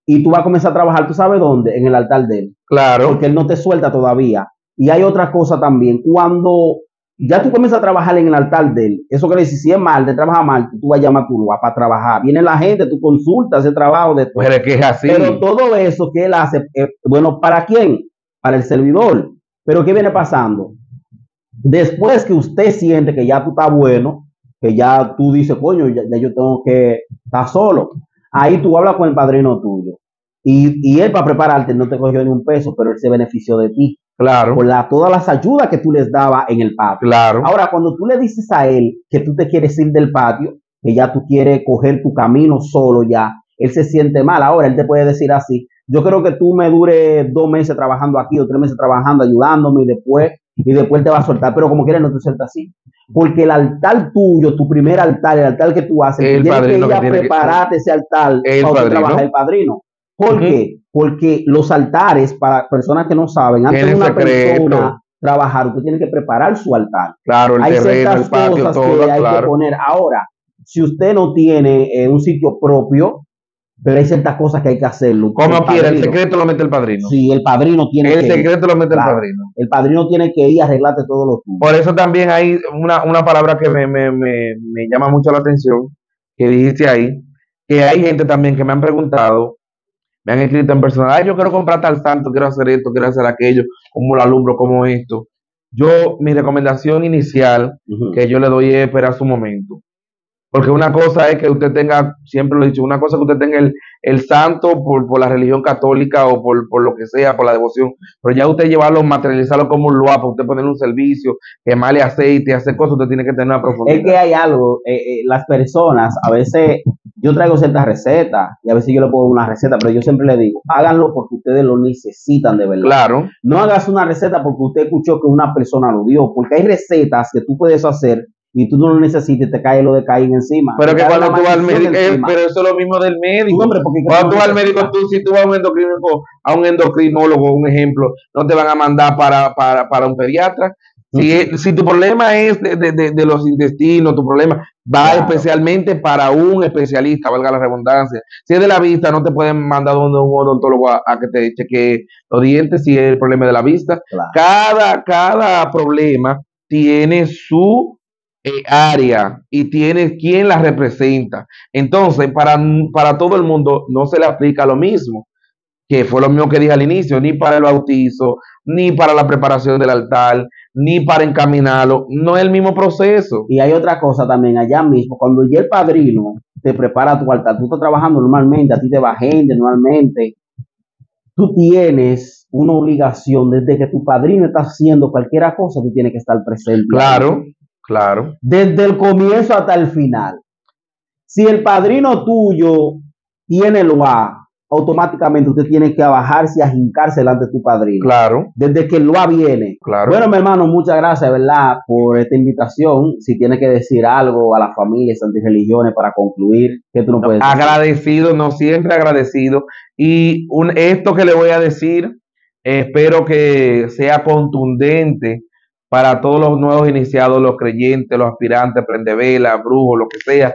y tú vas a comenzar a trabajar, ¿tú sabes dónde? En el altar de él. Claro. Porque él no te suelta todavía. Y hay otra cosa también, cuando ya tú comienzas a trabajar en el altar de él, eso quiere decir, si es mal, te trabaja mal, tú vas a llamar a tu lugar para trabajar. Viene la gente, tú consultas ese trabajo de Pero es que es así. Pero todo eso que él hace, eh, bueno, ¿para quién? Para el servidor. Pero ¿qué viene pasando? Después que usted siente que ya tú estás bueno, que ya tú dices, coño, ya, ya yo tengo que estar solo. Ahí tú hablas con el padrino tuyo. Y, y él para prepararte no te cogió ni un peso, pero él se benefició de ti. Claro. Por la, todas las ayudas que tú les dabas en el patio. Claro. Ahora, cuando tú le dices a él que tú te quieres ir del patio, que ya tú quieres coger tu camino solo ya, él se siente mal. Ahora, él te puede decir así, yo creo que tú me dure dos meses trabajando aquí o tres meses trabajando, ayudándome y después, y después te va a soltar, pero como quieres no te suelta así. Porque el altar tuyo, tu primer altar, el altar que tú haces, el tienes que ir a que prepararte que... ese altar el para padrino. trabajar el padrino. ¿Por uh-huh. qué? Porque los altares, para personas que no saben, antes de una secreto. persona trabajar, usted tiene que preparar su altar. Claro, el hay terreno, ciertas el patio, cosas todo, que hay claro. que poner. Ahora, si usted no tiene eh, un sitio propio, pero hay ciertas cosas que hay que hacerlo. Como quiera, el secreto lo mete el padrino. Sí, el padrino tiene el que El secreto ir. lo mete Claro, el padrino. El padrino tiene que ir a arreglarte todo lo tuyo. Por eso también hay una, una palabra que me, me, me, me llama mucho la atención, que dijiste ahí, que hay gente también que me han preguntado, me han escrito en personal, ay, yo quiero comprar tal santo, quiero hacer esto, quiero hacer aquello, como lo alumbro, como esto. Yo, mi recomendación inicial, uh-huh. que yo le doy es esperar su momento. Porque una cosa es que usted tenga, siempre lo he dicho, una cosa es que usted tenga el, el santo por, por la religión católica o por, por lo que sea, por la devoción, pero ya usted llevarlo, materializarlo como un lugar, para usted ponerle un servicio, quemarle aceite, hacer cosas, usted tiene que tener una profundidad. Es que hay algo, eh, eh, las personas, a veces, yo traigo ciertas recetas, y a veces yo le pongo una receta, pero yo siempre le digo, háganlo porque ustedes lo necesitan de verdad. Claro. No hagas una receta porque usted escuchó que una persona lo dio, porque hay recetas que tú puedes hacer, y tú no lo necesitas, te cae lo de caer encima. Pero que cuando tú vas al médico, eh, pero eso es lo mismo del médico. Tú, hombre, porque cuando tú vas al médico, tú, si tú vas a un endocrinólogo, a un endocrinólogo, un ejemplo, no te van a mandar para, para, para un pediatra. Si, uh-huh. si tu problema es de, de, de, de los intestinos, tu problema va claro. especialmente para un especialista, valga la redundancia. Si es de la vista, no te pueden mandar donde un odontólogo a, a que te chequee los dientes, si es el problema de la vista. Claro. Cada, cada problema tiene su Eh, área y tiene quien la representa. Entonces, para, para todo el mundo no se le aplica lo mismo, que fue lo mismo que dije al inicio, ni para el bautizo, ni para la preparación del altar, ni para encaminarlo, no es el mismo proceso. Y hay otra cosa también allá mismo, cuando ya el padrino te prepara tu altar, tú estás trabajando normalmente, a ti te va gente normalmente, tú tienes una obligación, desde que tu padrino está haciendo cualquier cosa, tú tienes que estar presente. Claro. Claro. Desde el comienzo hasta el final. Si el padrino tuyo tiene el loa, automáticamente usted tiene que bajarse y ajincarse delante de tu padrino. Claro. Desde que el loa viene. Claro. Bueno, mi hermano, muchas gracias, ¿verdad?, por esta invitación. Si tiene que decir algo a las familias antirreligiones para concluir, ¿qué tú no puedes decir? Agradecido, no siempre agradecido. Y un, esto que le voy a decir, eh, espero que sea contundente para todos los nuevos iniciados, los creyentes, los aspirantes, prendevelas, brujos, lo que sea.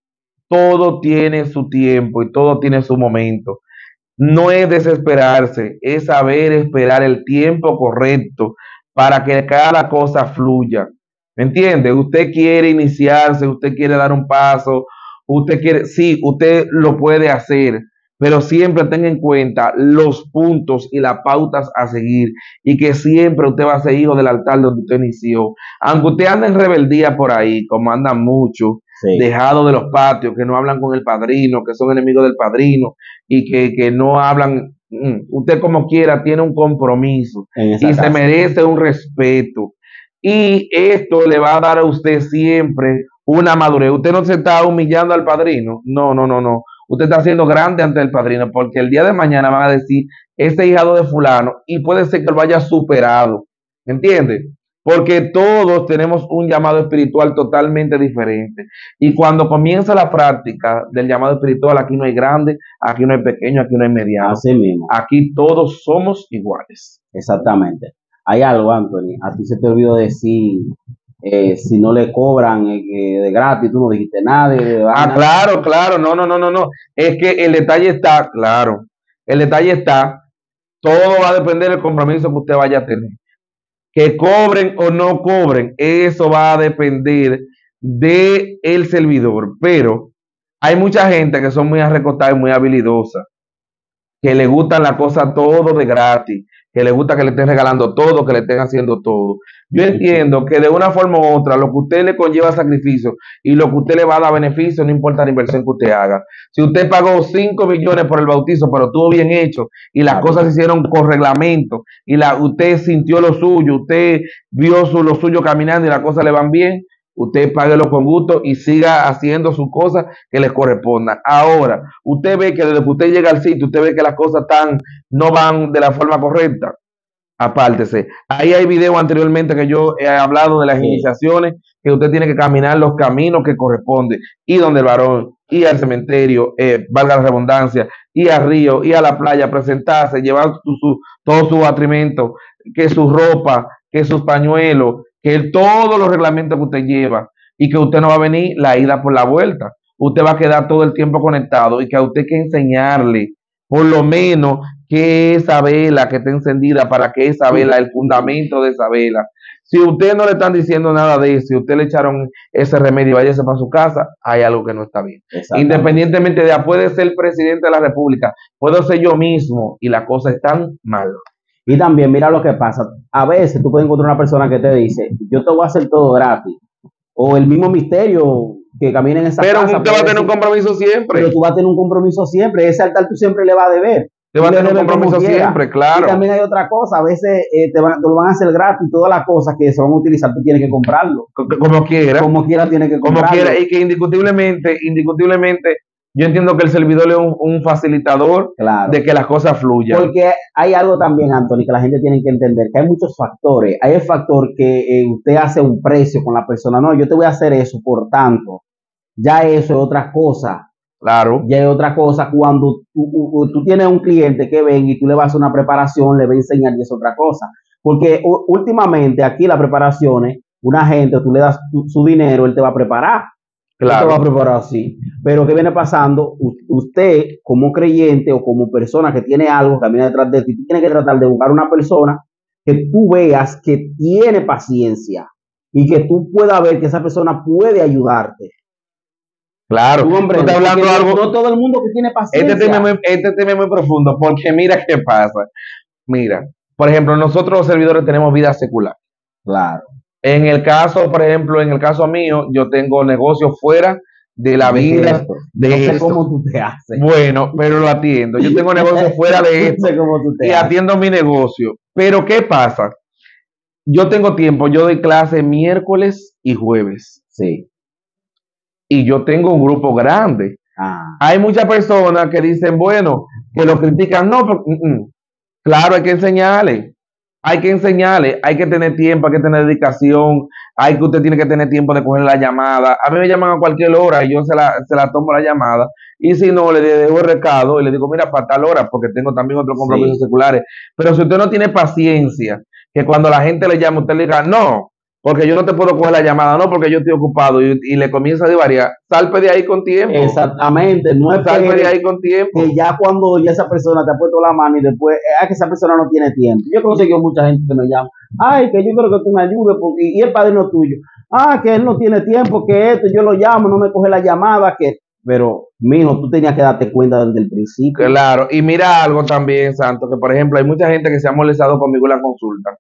Todo tiene su tiempo y todo tiene su momento. No es desesperarse, es saber esperar el tiempo correcto para que cada cosa fluya. ¿Me entiende? Usted quiere iniciarse, usted quiere dar un paso, usted quiere, sí, usted lo puede hacer, pero siempre tenga en cuenta los puntos y las pautas a seguir y que siempre usted va a ser hijo del altar donde usted inició. Aunque usted ande en rebeldía por ahí, como andan muchos, sí. dejados de los patios, que no hablan con el padrino, que son enemigos del padrino y que, que no hablan, usted como quiera tiene un compromiso y casa. se merece un respeto. Y esto le va a dar a usted siempre una madurez. Usted no se está humillando al padrino, no, no, no, no. Usted está siendo grande ante el padrino, porque el día de mañana van a decir, este hijado de fulano, y puede ser que lo haya superado, ¿me entiende? Porque todos tenemos un llamado espiritual totalmente diferente, y cuando comienza la práctica del llamado espiritual, aquí no hay grande, aquí no hay pequeño, aquí no hay mediano. Así mismo. Aquí todos somos iguales. Exactamente. Hay algo, Anthony, a ti se te olvidó decir... Eh, si no le cobran eh, de gratis, tú no dijiste nada. De ah, claro, claro, no, no, no, no, no. Es que el detalle está, claro, El detalle está, todo va a depender del compromiso que usted vaya a tener. Que cobren o no cobren, eso va a depender de el servidor. Pero hay mucha gente que son muy arrecotadas y muy habilidosas, que le gustan las cosas todo de gratis, que le gusta que le estén regalando todo, que le estén haciendo todo. Yo entiendo que de una forma u otra, lo que usted le conlleva sacrificio y lo que usted le va a dar beneficio, no importa la inversión que usted haga. Si usted pagó cinco millones por el bautizo, pero estuvo bien hecho y las cosas se hicieron con reglamento y la, usted sintió lo suyo, usted vio su, lo suyo caminando y las cosas le van bien, usted páguelo con gusto y siga haciendo sus cosas que les correspondan. Ahora, usted ve que desde que usted llega al sitio, usted ve que las cosas están, no van de la forma correcta, apártese. Ahí hay videos anteriormente que yo he hablado de las Sí. iniciaciones, que usted tiene que caminar los caminos que corresponden, y donde el varón, y al cementerio, eh, valga la redundancia, y al río, y a la playa, presentarse, llevar su, su, todo su batrimento, que su ropa, que sus pañuelos, que todos los reglamentos que usted lleva, y que usted no va a venir la ida por la vuelta. Usted va a quedar todo el tiempo conectado, y que a usted hay que enseñarle, por lo menos, qué es esa vela que está encendida, para qué esa vela, el fundamento de esa vela. Si usted no le están diciendo nada de eso, si usted le echaron ese remedio y váyase para su casa, hay algo que no está bien. Independientemente de, puede ser presidente de la República, puedo ser yo mismo, y la cosa es tan mal. Y también, mira lo que pasa. A veces tú puedes encontrar una persona que te dice, yo te voy a hacer todo gratis. O el mismo misterio que camina en esa Pero casa. usted va a tener un compromiso siempre. Pero tú vas a tener un compromiso siempre. Ese altar tú siempre le vas a deber. Te va a tener un compromiso siempre, claro. Y también hay otra cosa. A veces eh, te, van, te lo van a hacer gratis. Todas las cosas que se van a utilizar, tú tienes que comprarlo. Como quiera. Como quiera tienes que comprarlo. Como quiera. Y que indiscutiblemente, indiscutiblemente, yo entiendo que el servidor es un, un facilitador, claro, de que las cosas fluyan. Porque hay algo también, Anthony, que la gente tiene que entender, que hay muchos factores. Hay el factor que eh, usted hace un precio con la persona. No, yo te voy a hacer eso, por tanto. Ya eso es otra cosa. Claro. Ya es otra cosa cuando tú, tú, tú tienes un cliente que ven y tú le vas a hacer una preparación, le va a enseñar y es otra cosa. Porque u, últimamente aquí las preparaciones, una gente, tú le das tu, su dinero, él te va a preparar. Claro. Él te va a preparar así. Pero ¿qué viene pasando? U, usted, como creyente o como persona que tiene algo, camina detrás de ti, tú tienes que tratar de buscar una persona que tú veas que tiene paciencia y que tú puedas ver que esa persona puede ayudarte. Claro, tú, hombre, estás hablando de algo. No todo el mundo que tiene paciencia. Este tema, es muy, este tema es muy profundo, porque mira qué pasa. Mira, por ejemplo, nosotros los servidores tenemos vida secular. Claro. En el caso, por ejemplo, en el caso mío, yo tengo negocios fuera de la de vida esto. de no sé esto. cómo tú te haces. Bueno, pero lo atiendo. Yo tengo negocios fuera de esto. No sé cómo tú te y haces. atiendo mi negocio. Pero ¿qué pasa? Yo tengo tiempo, yo doy clase miércoles y jueves. Sí. Y yo tengo un grupo grande. Ah. Hay muchas personas que dicen, bueno, que lo critican. No, pero, mm, mm. Claro, hay que enseñarle. Hay que enseñarle, hay que tener tiempo, hay que tener dedicación, hay que usted tiene que tener tiempo de coger la llamada. A mí me llaman a cualquier hora y yo se la, se la tomo la llamada. Y si no, le dejo el recado y le digo, mira, para tal hora, porque tengo también otros compromisos sí. seculares. Pero si usted no tiene paciencia, que cuando la gente le llama, usted le diga, no, porque yo no te puedo coger la llamada, no, porque yo estoy ocupado, y, y le comienza a divariar, salpe de ahí con tiempo. Exactamente, no es salpe que, de ahí con tiempo. Que ya cuando ya esa persona te ha puesto la mano y después, es ah, que esa persona no tiene tiempo. Yo he conseguido mucha gente que me llama, ay, que yo quiero que tú me ayudes, porque, y el padrino tuyo, ah, que él no tiene tiempo, que esto, yo lo llamo, no me coge la llamada, que, pero, mijo, tú tenías que darte cuenta desde el principio. Claro, y mira algo también, Santo, que por ejemplo, hay mucha gente que se ha molestado conmigo en la consulta.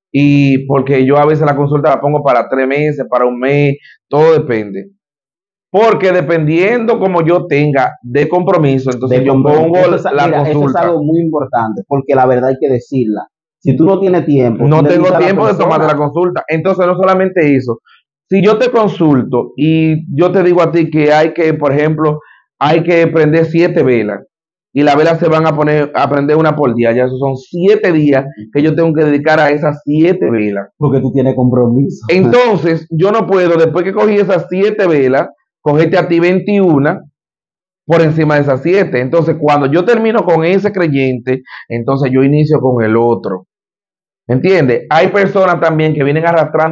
Y porque yo a veces la consulta la pongo para tres meses, para un mes, todo depende. Porque dependiendo como yo tenga de compromiso, entonces de yo compromiso. pongo eso es, la mira, consulta. Eso es algo muy importante, porque la verdad hay que decirla. Si tú no tienes tiempo. No tengo tiempo de tomar la consulta. Entonces no solamente eso. Si yo te consulto y yo te digo a ti que hay que, por ejemplo, hay que prender siete velas. Y las velas se van a poner a prender una por día. Ya esos son siete días que yo tengo que dedicar a esas siete velas. Porque tú tienes compromiso. Entonces, yo no puedo, después que cogí esas siete velas, cogerte a ti veintiuna por encima de esas siete. Entonces, cuando yo termino con ese creyente, entonces yo inicio con el otro. ¿Entiendes? Hay personas también que vienen arrastrando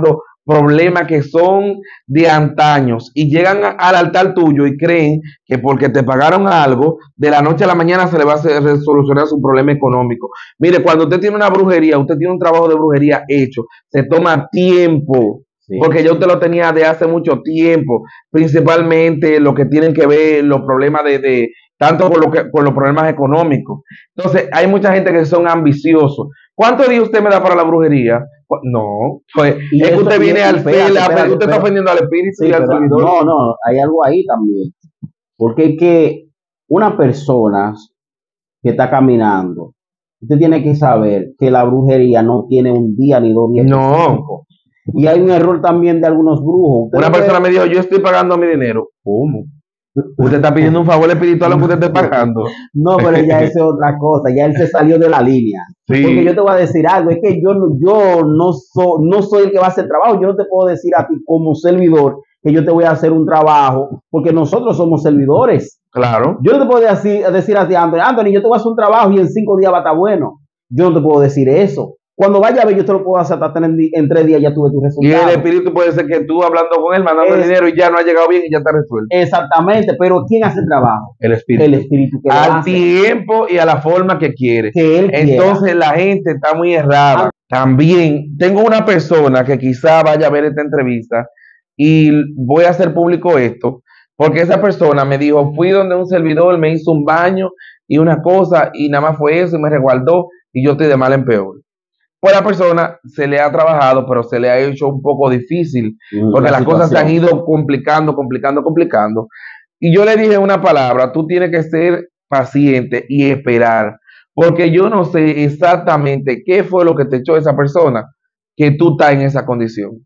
problemas que son de antaños y llegan a- al altar tuyo y creen que porque te pagaron algo, de la noche a la mañana se le va a hacer- solucionar su problema económico. Mire, cuando usted tiene una brujería, usted tiene un trabajo de brujería hecho, se toma tiempo. Sí. Porque yo te lo tenía de hace mucho tiempo, principalmente lo que tienen que ver los problemas de, de tanto por, lo que, por los problemas económicos. Entonces, hay mucha gente que son ambiciosos. ¿Cuántos días usted me da para la brujería? Cu- No, pues Y es que eso- usted y- viene y al espérate, cielo, espérate, usted está espérate. ofendiendo al espíritu Sí, y al pero servidor. no, no, hay algo ahí también. Porque es que una persona que está caminando, usted tiene que saber que la brujería no tiene un día ni dos días No. específicos. Y hay un error también de algunos brujos. Usted Una no persona ve- me dijo, yo estoy pagando mi dinero. ¿Cómo? Usted está pidiendo un favor espiritual aunque usted esté pagando. No, pero ya eso es otra cosa, ya él se salió de la línea. Sí. Porque yo te voy a decir algo, es que yo no, yo no, so- no soy el que va a hacer el trabajo, yo no te puedo decir a ti como servidor que yo te voy a hacer un trabajo, porque nosotros somos servidores. Claro. Yo no te puedo decir, decir a ti, Anthony, Anthony, yo te voy a hacer un trabajo y en cinco días va a estar bueno. Yo no te puedo decir eso. Cuando vaya a ver, yo te lo puedo hacer hasta en, en tres días ya tuve tu Y resultado. el espíritu puede ser que tú hablando con él, mandando el Es- dinero y ya no ha llegado bien y ya está resuelto. Exactamente, pero ¿quién hace el trabajo? El espíritu. El espíritu que lo Al hace, tiempo y a la forma que quiere. que él quiera. Entonces la gente está muy errada. También tengo una persona que quizá vaya a ver esta entrevista y voy a hacer público esto, porque esa persona me dijo, fui donde un servidor, me hizo un baño y una cosa y nada más fue eso y me resguardó y yo estoy de mal en peor. Pues la persona se le ha trabajado, pero se le ha hecho un poco difícil, Mm, porque la las cosas se han situación. ido complicando, complicando, complicando. Y yo le dije una palabra, tú tienes que ser paciente y esperar, porque yo no sé exactamente qué fue lo que te echó esa persona, que tú estás en esa condición.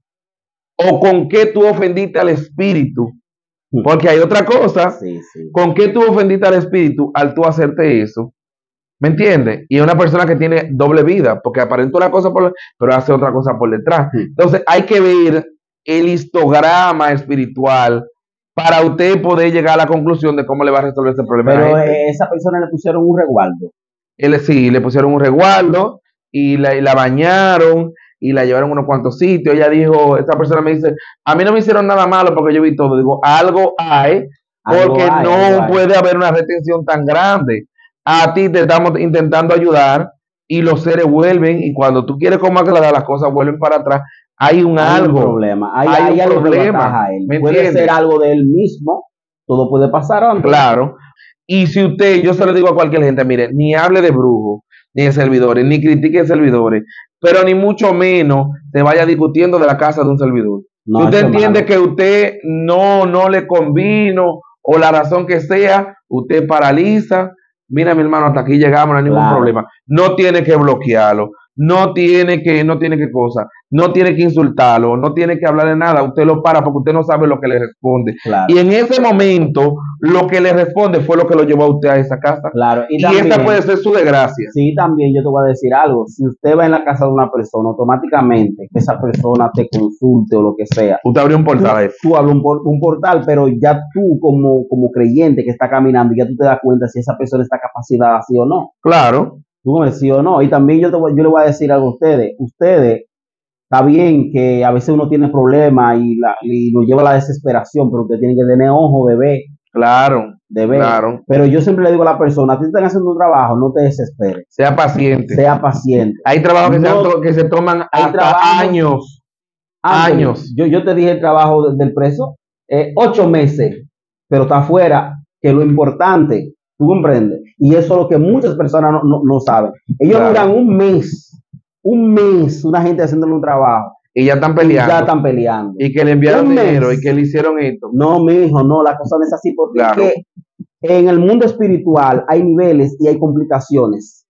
O con qué tú ofendiste al espíritu, porque hay otra cosa, Sí, sí. con qué tú ofendiste al espíritu al tú hacerte eso. ¿Me entiendes? Y es una persona que tiene doble vida, porque aparenta una cosa por pero hace otra cosa por detrás. Sí. Entonces hay que ver el histograma espiritual para usted poder llegar a la conclusión de cómo le va a resolver ese problema. a la Pero gente. eh, esa persona le pusieron un resguardo. Él sí, le pusieron un resguardo y la, y la bañaron y la llevaron a unos cuantos sitios. Ella dijo, esta persona me dice, a mí no me hicieron nada malo porque yo vi todo. Digo, algo hay, Algo porque hay, no algo hay. puede haber una retención tan grande. A ti te estamos intentando ayudar y los seres vuelven y cuando tú quieres como aclarar las cosas vuelven para atrás. Hay un Hay algo. un problema. Hay, hay hay un algo que lo problema, ataja a él. ¿me Puede entiendes? ser algo de él mismo. Todo puede pasar antes. Claro. Y si usted, yo se lo digo a cualquier gente, mire, ni hable de brujos, ni de servidores, ni critique servidores, pero ni mucho menos se vaya discutiendo de la casa de un servidor. No, si usted eso es entiende malo. que usted no, no le convino o la razón que sea, usted paraliza. Mira, mi hermano, hasta aquí llegamos, no hay ningún Claro. problema. No tiene que bloquearlo, no tiene que, no tiene que cosa, no tiene que insultarlo, no tiene que hablar de nada. Usted lo para porque usted no sabe lo que le responde. Claro, Y en ese momento, lo que le responde fue lo que lo llevó a usted a esa casa. claro. Y, Y, también, esa puede ser su desgracia. sí, también yo te voy a decir algo. Si usted va en la casa de una persona, automáticamente que esa persona te consulte o lo que sea, Usted abrió un tú, portal ahí. tú hablas un, por- un portal, pero ya tú como, como creyente que está caminando, ya tú te das cuenta si esa persona está capacitada sí o no. Claro. Tú me sí o no. Y también yo, te voy- yo le voy a decir algo a ustedes. Ustedes, está bien que a veces uno tiene problemas y, la, y nos lleva a la desesperación, pero usted tiene que tener ojo de ver, Claro. de ver. Claro. Pero yo siempre le digo a la persona, a ti te están haciendo un trabajo, no te desesperes, Sea paciente. sea paciente. Hay trabajos que, se No- han to- que se toman hay hasta trabajos- años. Anthony, Años. Yo, yo te dije el trabajo de- del preso, eh, ocho meses, pero está afuera, que es lo importante, tú comprendes. Y eso es lo que muchas personas no, no, no saben. Ellos Claro. duran un mes, un mes, una gente haciéndole un trabajo. Y ya están Y peleando. ya están peleando. Y que le enviaron Un mes. dinero y que le hicieron esto. No, mi hijo, no, la cosa no es así, porque Claro. es que en el mundo espiritual hay niveles y hay complicaciones.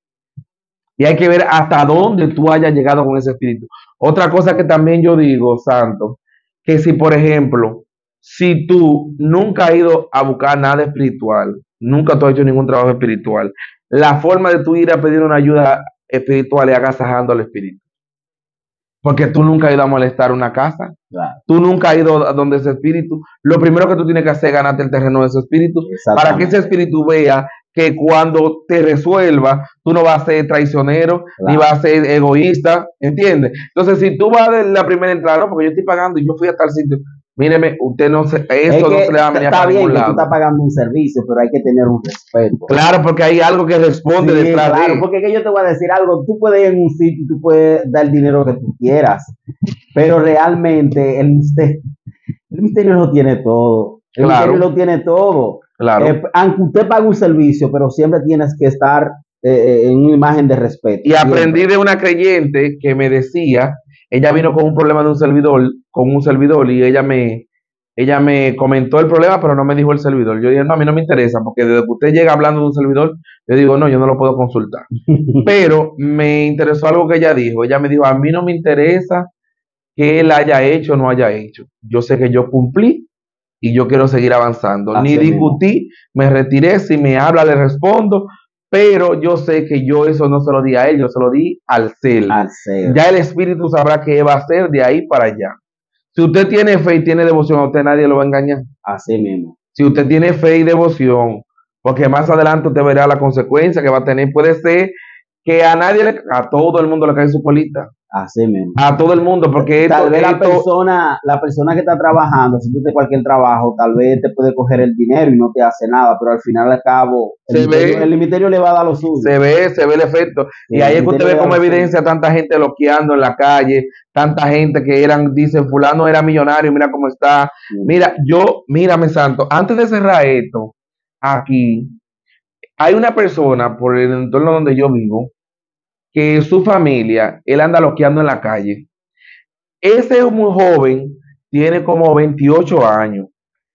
Y hay que ver hasta dónde tú hayas llegado con ese espíritu. Otra cosa que también yo digo, Santo, que si por ejemplo, si tú nunca has ido a buscar nada espiritual, nunca tú has hecho ningún trabajo espiritual, la forma de tú ir a pedir una ayuda espiritual es agasajando al espíritu. Porque tú nunca has ido a molestar una casa, Claro, tú nunca has ido a donde ese espíritu. Lo primero que tú tienes que hacer es ganarte el terreno de ese espíritu, para que ese espíritu vea que cuando te resuelva, tú no vas a ser traicionero, Claro. ni vas a ser egoísta, ¿entiendes? Entonces, si tú vas de la primera entrada, no, porque yo estoy pagando y yo fui a tal sitio, míreme, usted no se, Es eso no que se le va a venir está para bien ningún que tú lado. estás pagando un servicio, pero hay que tener un respeto. Claro, porque hay algo que responde Sí, detrás claro, de. porque es que yo te voy a decir algo, tú puedes ir en un sitio y tú puedes dar el dinero que tú quieras, pero realmente el misterio, el misterio lo tiene todo, el Claro. misterio lo tiene todo. Claro. Eh, aunque usted pague un servicio, pero siempre tienes que estar eh, en una imagen de respeto. Y siempre. aprendí de una creyente que me decía, ella vino con un problema de un servidor, con un servidor, y ella me, ella me comentó el problema, pero no me dijo el servidor. Yo dije, no, a mí no me interesa, porque desde que usted llega hablando de un servidor, yo digo, no, yo no lo puedo consultar. Pero me interesó algo que ella dijo. Ella me dijo, a mí no me interesa que él haya hecho o no haya hecho. Yo sé que yo cumplí y yo quiero seguir avanzando. Así Ni mismo. discutí, me retiré, si me habla le respondo, pero yo sé que yo eso no se lo di a él, yo se lo di al ser. Al ser. Ya el espíritu sabrá qué va a hacer de ahí para allá. Si usted tiene fe y tiene devoción, a usted nadie lo va a engañar. Así mismo. Si usted tiene fe y devoción, porque más adelante usted verá la consecuencia que va a tener. Puede ser que a nadie, le, a todo el mundo le cae su colita. Así mismo. A todo el mundo, porque esto, Tal vez la esto- persona, la persona que está trabajando, si tú tienes cualquier trabajo, tal vez te puede coger el dinero y no te hace nada, pero al final al cabo, el, Se ministerio, ve. el ministerio le va a dar lo suyo. se ve, se ve el efecto. Sí, Y ahí es el que usted ministerio ve le da como lo suyo. evidencia tanta gente loqueando en la calle, tanta gente que eran, dicen, fulano era millonario, mira cómo está. Sí. Mira, yo, mírame, santo, antes de cerrar esto, aquí, hay una persona por el entorno donde yo vivo, que su familia, él anda loqueando en la calle. Ese es muy joven, tiene como veintiocho años,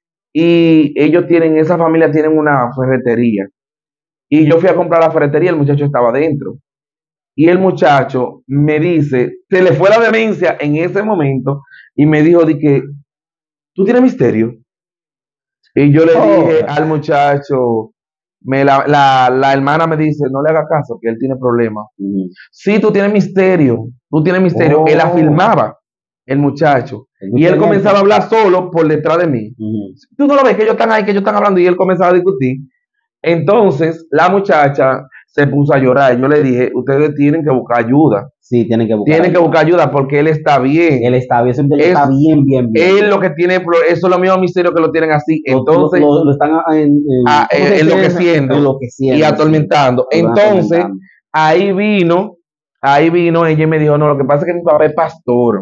y ellos tienen, esa familia tienen una ferretería. Y yo fui a comprar la ferretería, el muchacho estaba dentro. Y el muchacho me dice, se le fue la demencia en ese momento, y me dijo, de que, ¿tú tienes misterio? Y yo le Oh. dije al muchacho, me la, la, la hermana me dice, no le haga caso, que él tiene problemas. Ujú. Sí, tú tienes misterio, tú tienes misterio. Oh. Él afirmaba, el muchacho. El Y él misterio. comenzaba a hablar solo por detrás de mí. Ujú. Tú no lo ves, que ellos están ahí, que ellos están hablando, y él comenzaba a discutir. Entonces, la muchacha se puso a llorar. Yo le dije, ustedes tienen que buscar ayuda. Sí, tienen que buscar. Tienen que ayuda. buscar ayuda porque él está bien. Él está bien, ese muchacho Es- está bien, bien, bien. Él lo que tiene, pro- eso es lo mismo misterio que lo tienen así. Lo- Entonces, lo, lo- lo están en, en- ah, ¿cómo eh, se dice? enloqueciendo Enloqueciendo, y sí. atormentando. Lo van Entonces, atormentando. ahí vino, ahí vino ella y me dijo, no, lo que pasa es que mi papá es pastor.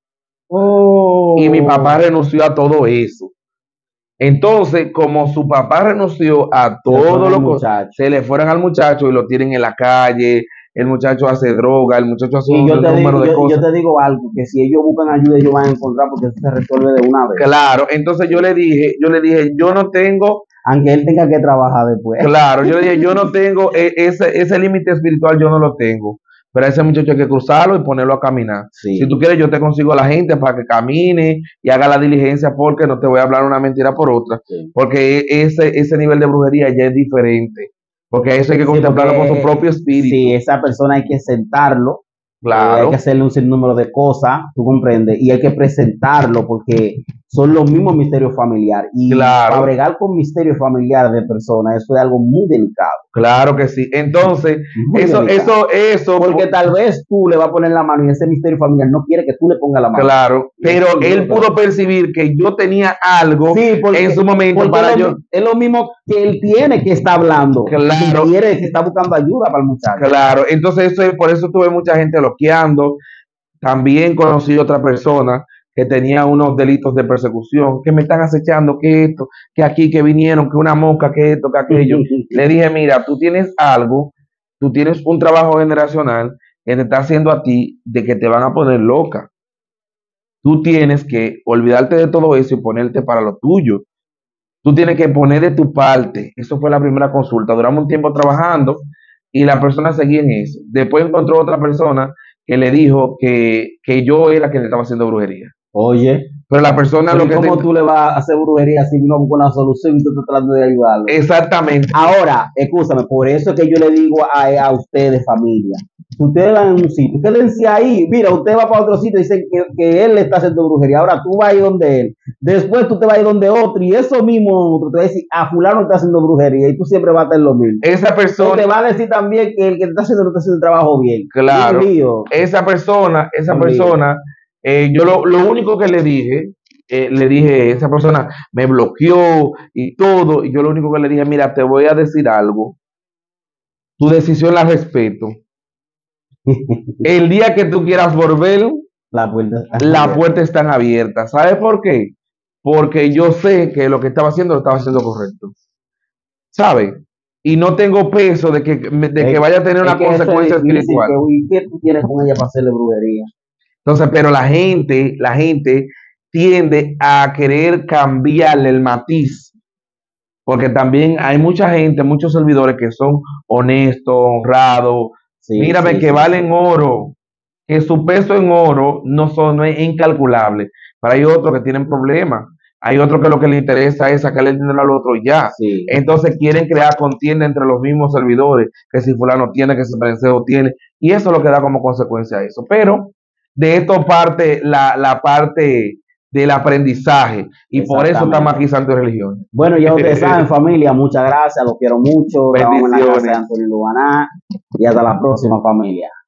Oh. Y mi papá renunció a todo eso. Entonces, como su papá renunció a todo fueron al lo que muchacho. se le fueron al muchacho y lo tienen en la calle, el muchacho hace droga, el muchacho hace Y un yo te, número digo, de yo, cosas. yo te digo algo, que si ellos buscan ayuda, ellos van a encontrar porque eso se resuelve de una vez. Claro, entonces yo le dije, yo le dije, yo no tengo, Aunque él tenga que trabajar después. claro, yo le dije, yo no tengo e- ese, ese límite espiritual, yo no lo tengo. Pero a ese muchacho hay que cruzarlo y ponerlo a caminar. Sí. Si tú quieres, yo te consigo a la gente para que camine y haga la diligencia, porque no te voy a hablar una mentira por otra. Sí. Porque ese, ese nivel de brujería ya es diferente. Porque eso hay que Sí, contemplarlo porque, con su propio espíritu. Sí, esa persona hay que sentarlo. Eh, Claro. hay que hacerle un sinnúmero de cosas, tú comprendes, y hay que presentarlo porque son los mismos misterios familiares. Y Claro. para bregar con misterios familiares de personas, eso es algo muy delicado. Claro que sí. Entonces, Muy eso, delicado. eso, eso. Porque tal vez tú le vas a poner la mano y ese misterio familiar no quiere que tú le pongas la mano. Claro, pero Sí, él claro. pudo percibir que yo tenía algo Sí, porque, en su momento porque para es, lo, yo. es lo mismo que él tiene que está hablando. Claro. Y quiere que está buscando ayuda para el muchacho. Claro, entonces eso es- por eso tuve mucha gente loqueando. También conocí otra persona que tenía unos delitos de persecución, que me están acechando, que esto, que aquí, que vinieron, que una mosca, que esto, que aquello. Le dije, mira, tú tienes algo, tú tienes un trabajo generacional que te está haciendo a ti de que te van a poner loca. Tú tienes que olvidarte de todo eso y ponerte para lo tuyo. Tú tienes que poner de tu parte. Eso fue la primera consulta. Duramos un tiempo trabajando y la persona seguía en eso. Después encontró otra persona que le dijo que, que yo era quien le estaba haciendo brujería. Oye, Pero la persona pero lo que ¿cómo te- tú le vas a hacer brujería si no busca una solución y tú estás tratando de ayudarlo? Exactamente. Ahora, escúchame, por eso es que yo le digo a, a ustedes, familia, Si ustedes van en un sitio, quédense ahí. Mira, usted va para otro sitio y dicen que, que él le está haciendo brujería. Ahora tú vas a ir donde él. Después tú te vas a ir donde otro. Y eso mismo otro te va a decir, a fulano está haciendo brujería. Y tú siempre vas a estar lo mismo. Esa persona. Entonces te va a decir también que el que está haciendo no está haciendo el trabajo bien. Claro. Lío. Esa persona, esa Un persona, eh, yo lo, lo único que le dije, eh, le dije, esa persona me bloqueó y todo. Y yo lo único que le dije, mira, te voy a decir algo. Tu decisión la respeto. El día que tú quieras volver, la puerta, la puerta está abierta. ¿Sabes por qué? Porque yo sé que lo que estaba haciendo lo estaba haciendo correcto. ¿Sabes? Y no tengo peso de que, de que vaya a tener una consecuencia espiritual. ¿Y qué tú tienes con ella para hacerle brujería? Entonces, pero la gente, la gente tiende a querer cambiarle el matiz. Porque también hay mucha gente, muchos servidores que son honestos, honrados. Sí, Mírame sí, que sí, valen sí. oro, que su peso en oro no, son, no es incalculable. Pero hay otros que tienen problemas. Hay otros que lo que les interesa es sacarle el dinero al otro y ya. Sí. Entonces quieren crear contienda entre los mismos servidores, que si fulano tiene, que si Perencejo tiene. Y eso es lo que da como consecuencia a eso. Pero de esto parte la, la parte del aprendizaje. Y por eso estamos aquí Santo y Religión. Bueno, ya ustedes saben, familia, muchas gracias, los quiero mucho. Estamos en la casa de Antonio Lubaná y hasta la próxima, familia.